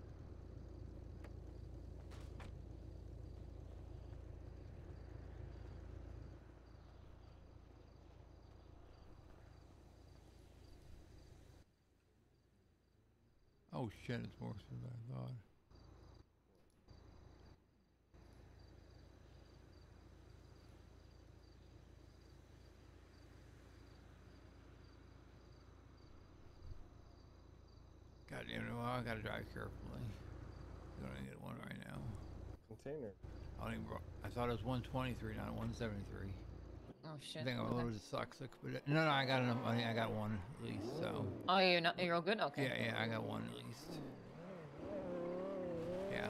Speaker 2: Oh shit, it's worse than I thought. God damn it, well, I gotta drive carefully. I'm gonna get one right now.
Speaker 13: Container.
Speaker 2: I don't even, I thought it was one twenty-three, not one seventy-three.
Speaker 12: Oh shit.
Speaker 2: I think I
Speaker 12: okay.
Speaker 2: loaded the toxic, but it, no, no, I got enough money. I got one at least, so.
Speaker 12: Oh, you're not. You're all good. Okay.
Speaker 2: Yeah, yeah, I got one at least. Yeah.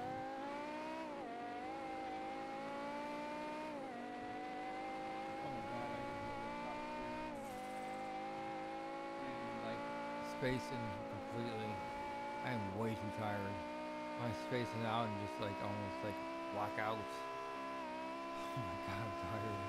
Speaker 2: Like spacing completely. I am way too tired. I'm spacing out and just like almost like blackouts. Oh my god, I'm tired.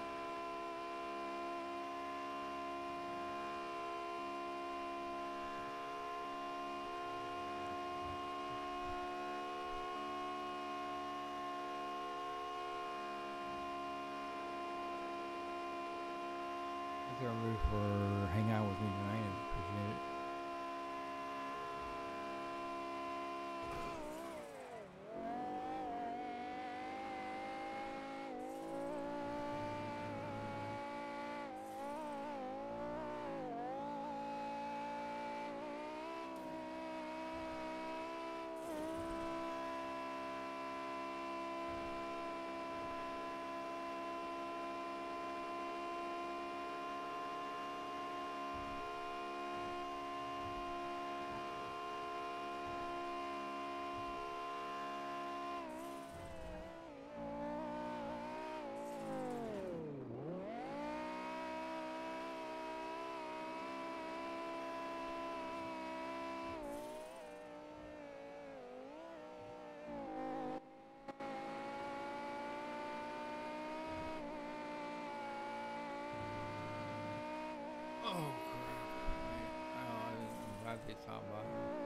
Speaker 2: Thank you everybody for hanging out with me tonight. I appreciate it. Oh crap. I'm glad they talk about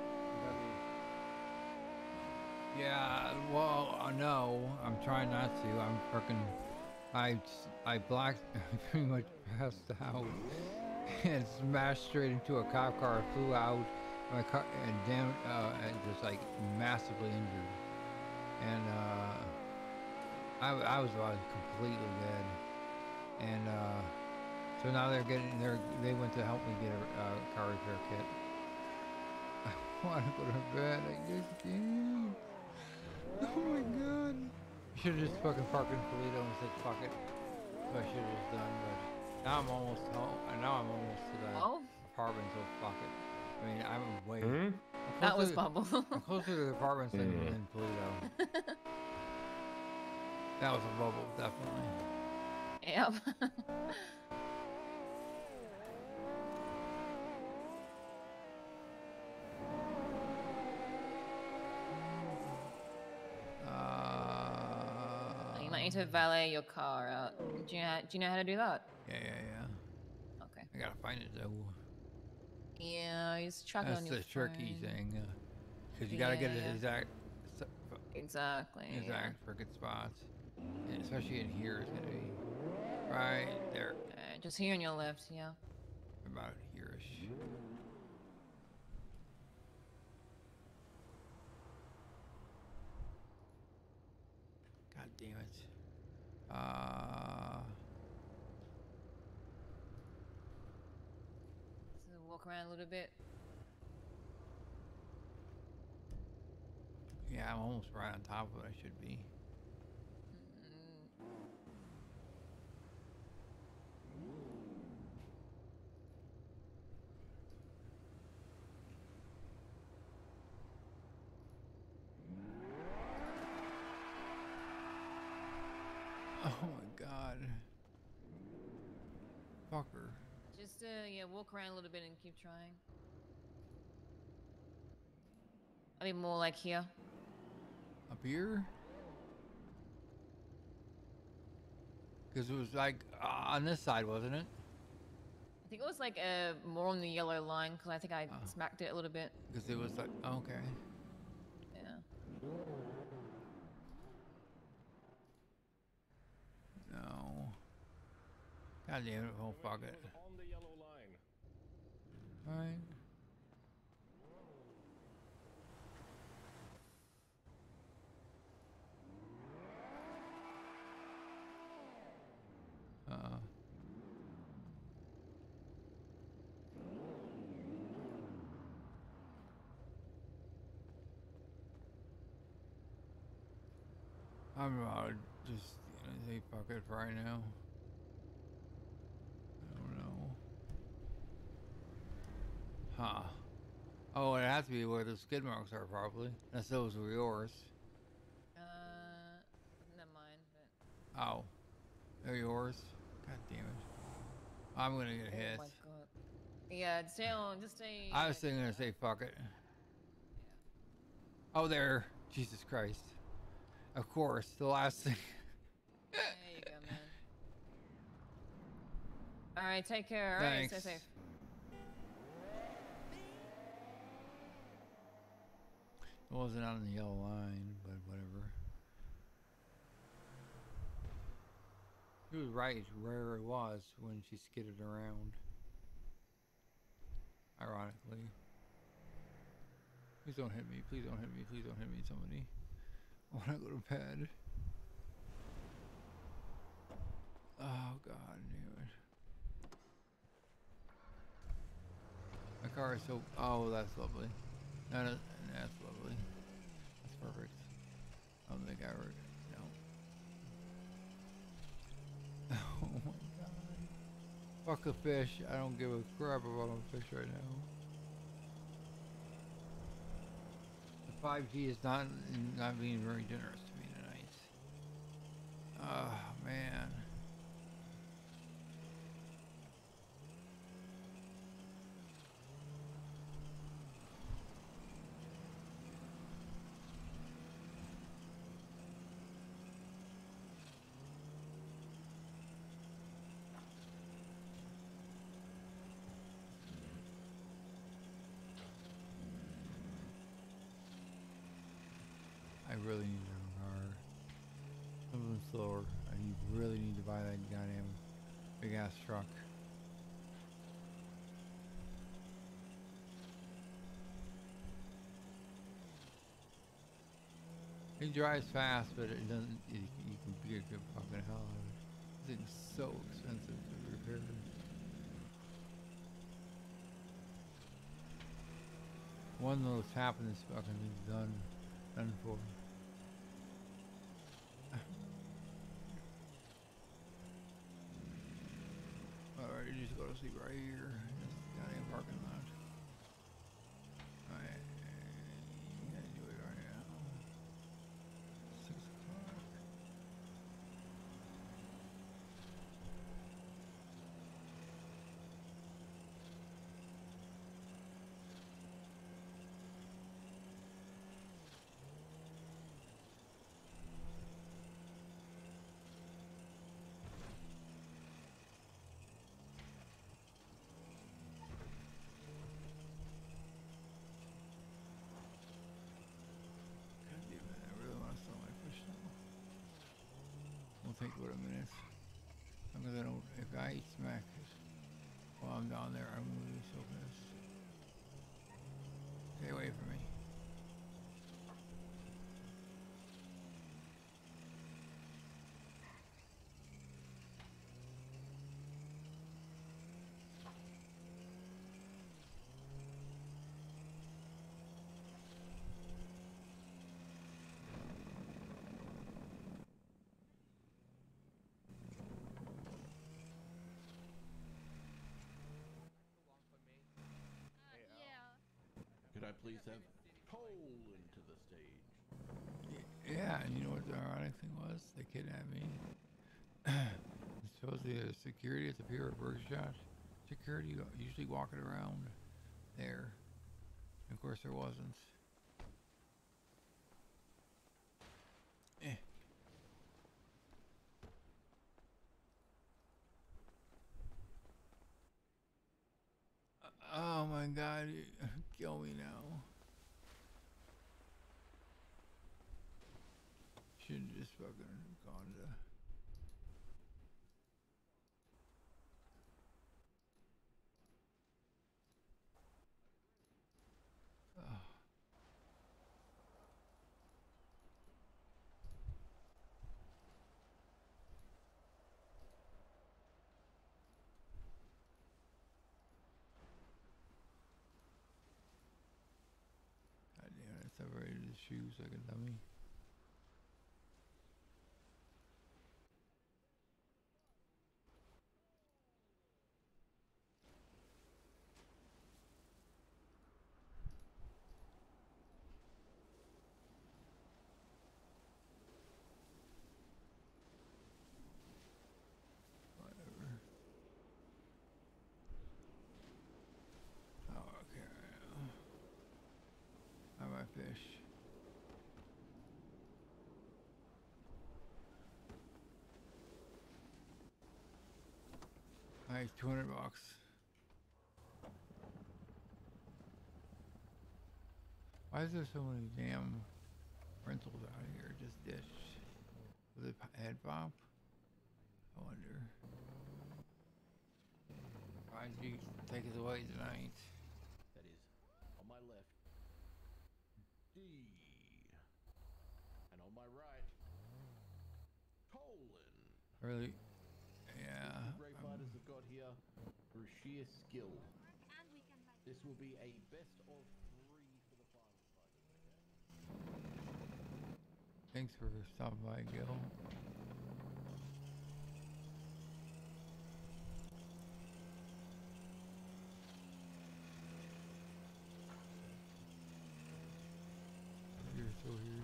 Speaker 2: it. Yeah, well, uh, no, I'm trying not to. I'm freaking, I, I blacked, pretty much passed out and smashed straight into a cop car, flew out, my car, and damn, uh, and just like massively injured. And, uh, I, I was about completely dead. And, uh, so now they're getting, they're, they went to help me get a uh, car repair kit. I want to go to bed, I just can't. Oh my god. I should have just fucking parked in Toledo and said fuck it. That's what I should have just done, but now I'm almost home, and now I'm almost to the
Speaker 12: oh?
Speaker 2: apartment, so fuck it. I mean, I'm way.
Speaker 13: Mm-hmm.
Speaker 2: I'm
Speaker 12: That was
Speaker 2: to,
Speaker 12: Bubble.
Speaker 2: I'm closer to the apartments than,
Speaker 13: Mm.
Speaker 2: than Toledo. That was a bubble, definitely.
Speaker 12: Yep.
Speaker 2: Uh,
Speaker 12: You might need to valet your car out. Do you know, do you know how to do that?
Speaker 2: Yeah, yeah, yeah.
Speaker 12: Okay.
Speaker 2: I gotta find it though.
Speaker 12: Yeah, use track it
Speaker 2: That's
Speaker 12: on your
Speaker 2: the tricky
Speaker 12: phone.
Speaker 2: thing, because you gotta
Speaker 12: Yeah,
Speaker 2: get
Speaker 12: yeah.
Speaker 2: the exact, s-
Speaker 12: Exactly. yeah.
Speaker 2: exact frickin' spots, and especially in here, it's gonna be right there,
Speaker 12: Uh, just here on your left, yeah.
Speaker 2: about here-ish. God damn it. Uh,
Speaker 12: So walk around a little bit.
Speaker 2: Yeah, I'm almost right on top of what I should be. Oh my god. Fucker.
Speaker 12: Just, uh, yeah, walk around a little bit and keep trying. I mean, more like here.
Speaker 2: Up here? Because it was like uh, on this side, wasn't it?
Speaker 12: I think it was like uh, more on the yellow line because I think I
Speaker 2: Oh.
Speaker 12: smacked it a little bit.
Speaker 2: Because it was like, okay.
Speaker 12: Yeah.
Speaker 2: No. God damn it, oh fuck it.
Speaker 13: On the yellow line.
Speaker 2: Alright. Uh. I'm about to just gonna say fuck it for right now. I don't know. Huh. Oh, it has to be where the skid marks are, probably. Unless those were yours.
Speaker 12: Uh, never mind. But...
Speaker 2: Oh. They're yours? God damn it. I'm gonna get hit.
Speaker 12: Oh my god. Yeah, stay on, just stay.
Speaker 2: I was thinking gonna say fuck it. Oh, there. Jesus Christ. Of course, the last thing.
Speaker 12: There you go, man. Alright, take care. Alright, stay
Speaker 2: Thanks.
Speaker 12: safe.
Speaker 2: It wasn't on the yellow line, but whatever. He was right where it was when she skidded around. Ironically. Please don't hit me, please don't hit me, please don't hit me, somebody. I wanna go to bed. Oh god damn it. My car is so, oh that's lovely. No, no, that's lovely. That's perfect. I don't think I ever, no. Oh my god. Fuck a fish. I don't give a crap about a fish right now. The five G is not not being very generous to me tonight. Oh man. I really need a car. Something slower. I need, really need to buy that goddamn big ass truck. It drives fast, but it doesn't. You, you can beat the fucking hell out of it. This thing's so expensive to repair. One little tap and this fucking thing's done. Done for. Alright, you just go to sleep right here. This goddamn parking lot. Alright. You gotta do it right now. Six o'clock. God damn it, I really want to sell my fish now. It'll take about a minute. As long as I don't, if I eat smack while I'm down there, I'm gonna be so pissed. Stay away from me.
Speaker 14: please have Poland to the stage.
Speaker 2: Yeah, and you know what the ironic thing was? They kidnapped me. Supposedly there's security at the pier at Bergshot. Security usually walking around there. And of course there wasn't. Eh. Oh my god, kill me now. Should've just fucking gone to... Oh. God damn it, I separated his shoes like a dummy. Fish. Nice, two hundred bucks. Why is there so many damn rentals out here? Just ditched. With a head pop? I wonder. Why'd you take us away tonight?
Speaker 14: That is on my left. D. And on my right, Poland.
Speaker 2: Really? Yeah.
Speaker 14: The brave fighters have got here through sheer skill. This will be a best of three for the final fight.
Speaker 2: Thanks for stopping by, Gil. You're so weird.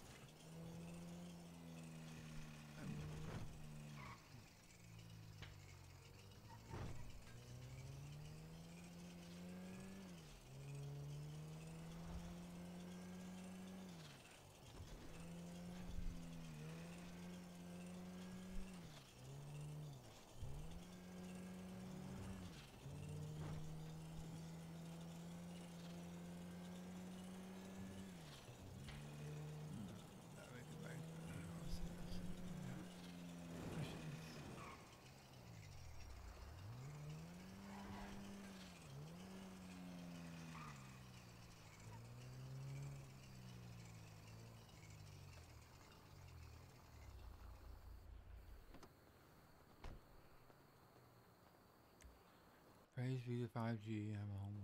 Speaker 2: Praise be to five G, I'm home.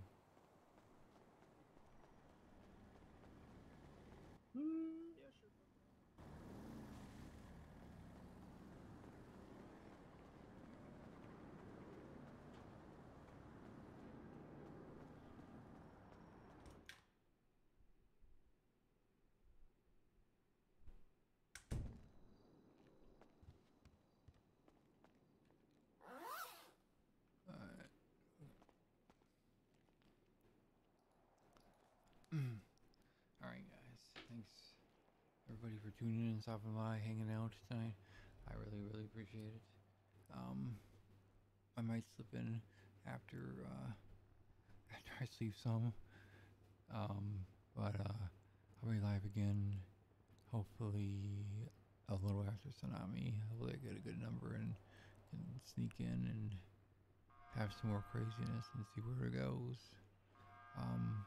Speaker 4: Mm, yeah, sure.
Speaker 2: Alright guys, thanks everybody for tuning in, stopping by, hanging out tonight. I really, really appreciate it. Um, I might slip in after, uh, after I sleep some. Um, but, uh, I'll be live again, hopefully a little after Tsunami. Hopefully I get a good number and can sneak in and have some more craziness and see where it goes. Um,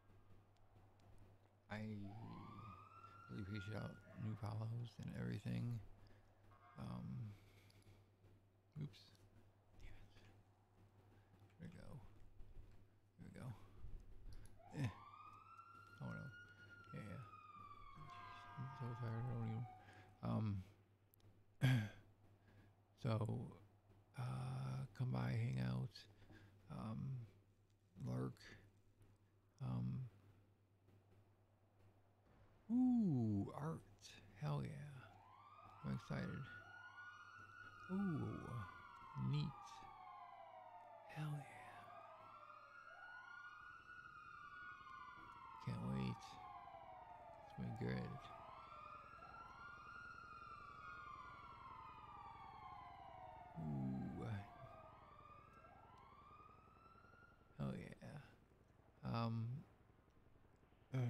Speaker 2: I really appreciate new follows and everything. Um, oops. Damn it. There we go. There we go. Eh. Oh no. Yeah, yeah. Jeez, I'm so tired. I don't even. Um. So, uh, come by, hang out, um, lurk. Um, Ooh, art. Hell yeah. I'm excited. Ooh, neat. Hell yeah. Can't wait. It's been good. Ooh. Hell yeah. Um. Uh,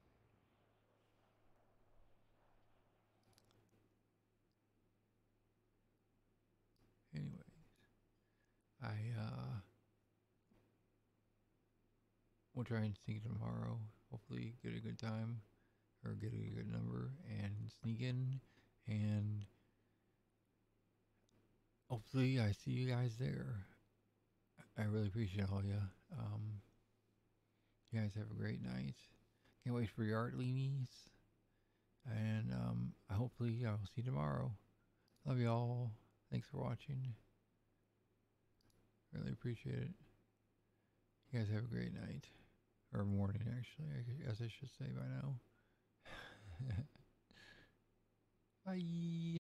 Speaker 2: anyways, I uh will try and sneak tomorrow. Hopefully, get a good time or get a good number and sneak in, and hopefully, I see you guys there. I really appreciate all you. Um, you guys have a great night. Can't wait for your art, Leanies. And um, I hopefully I'll see you tomorrow. Love you all. Thanks for watching. Really appreciate it. You guys have a great night. Or morning, actually. I guess I should say by now. Bye.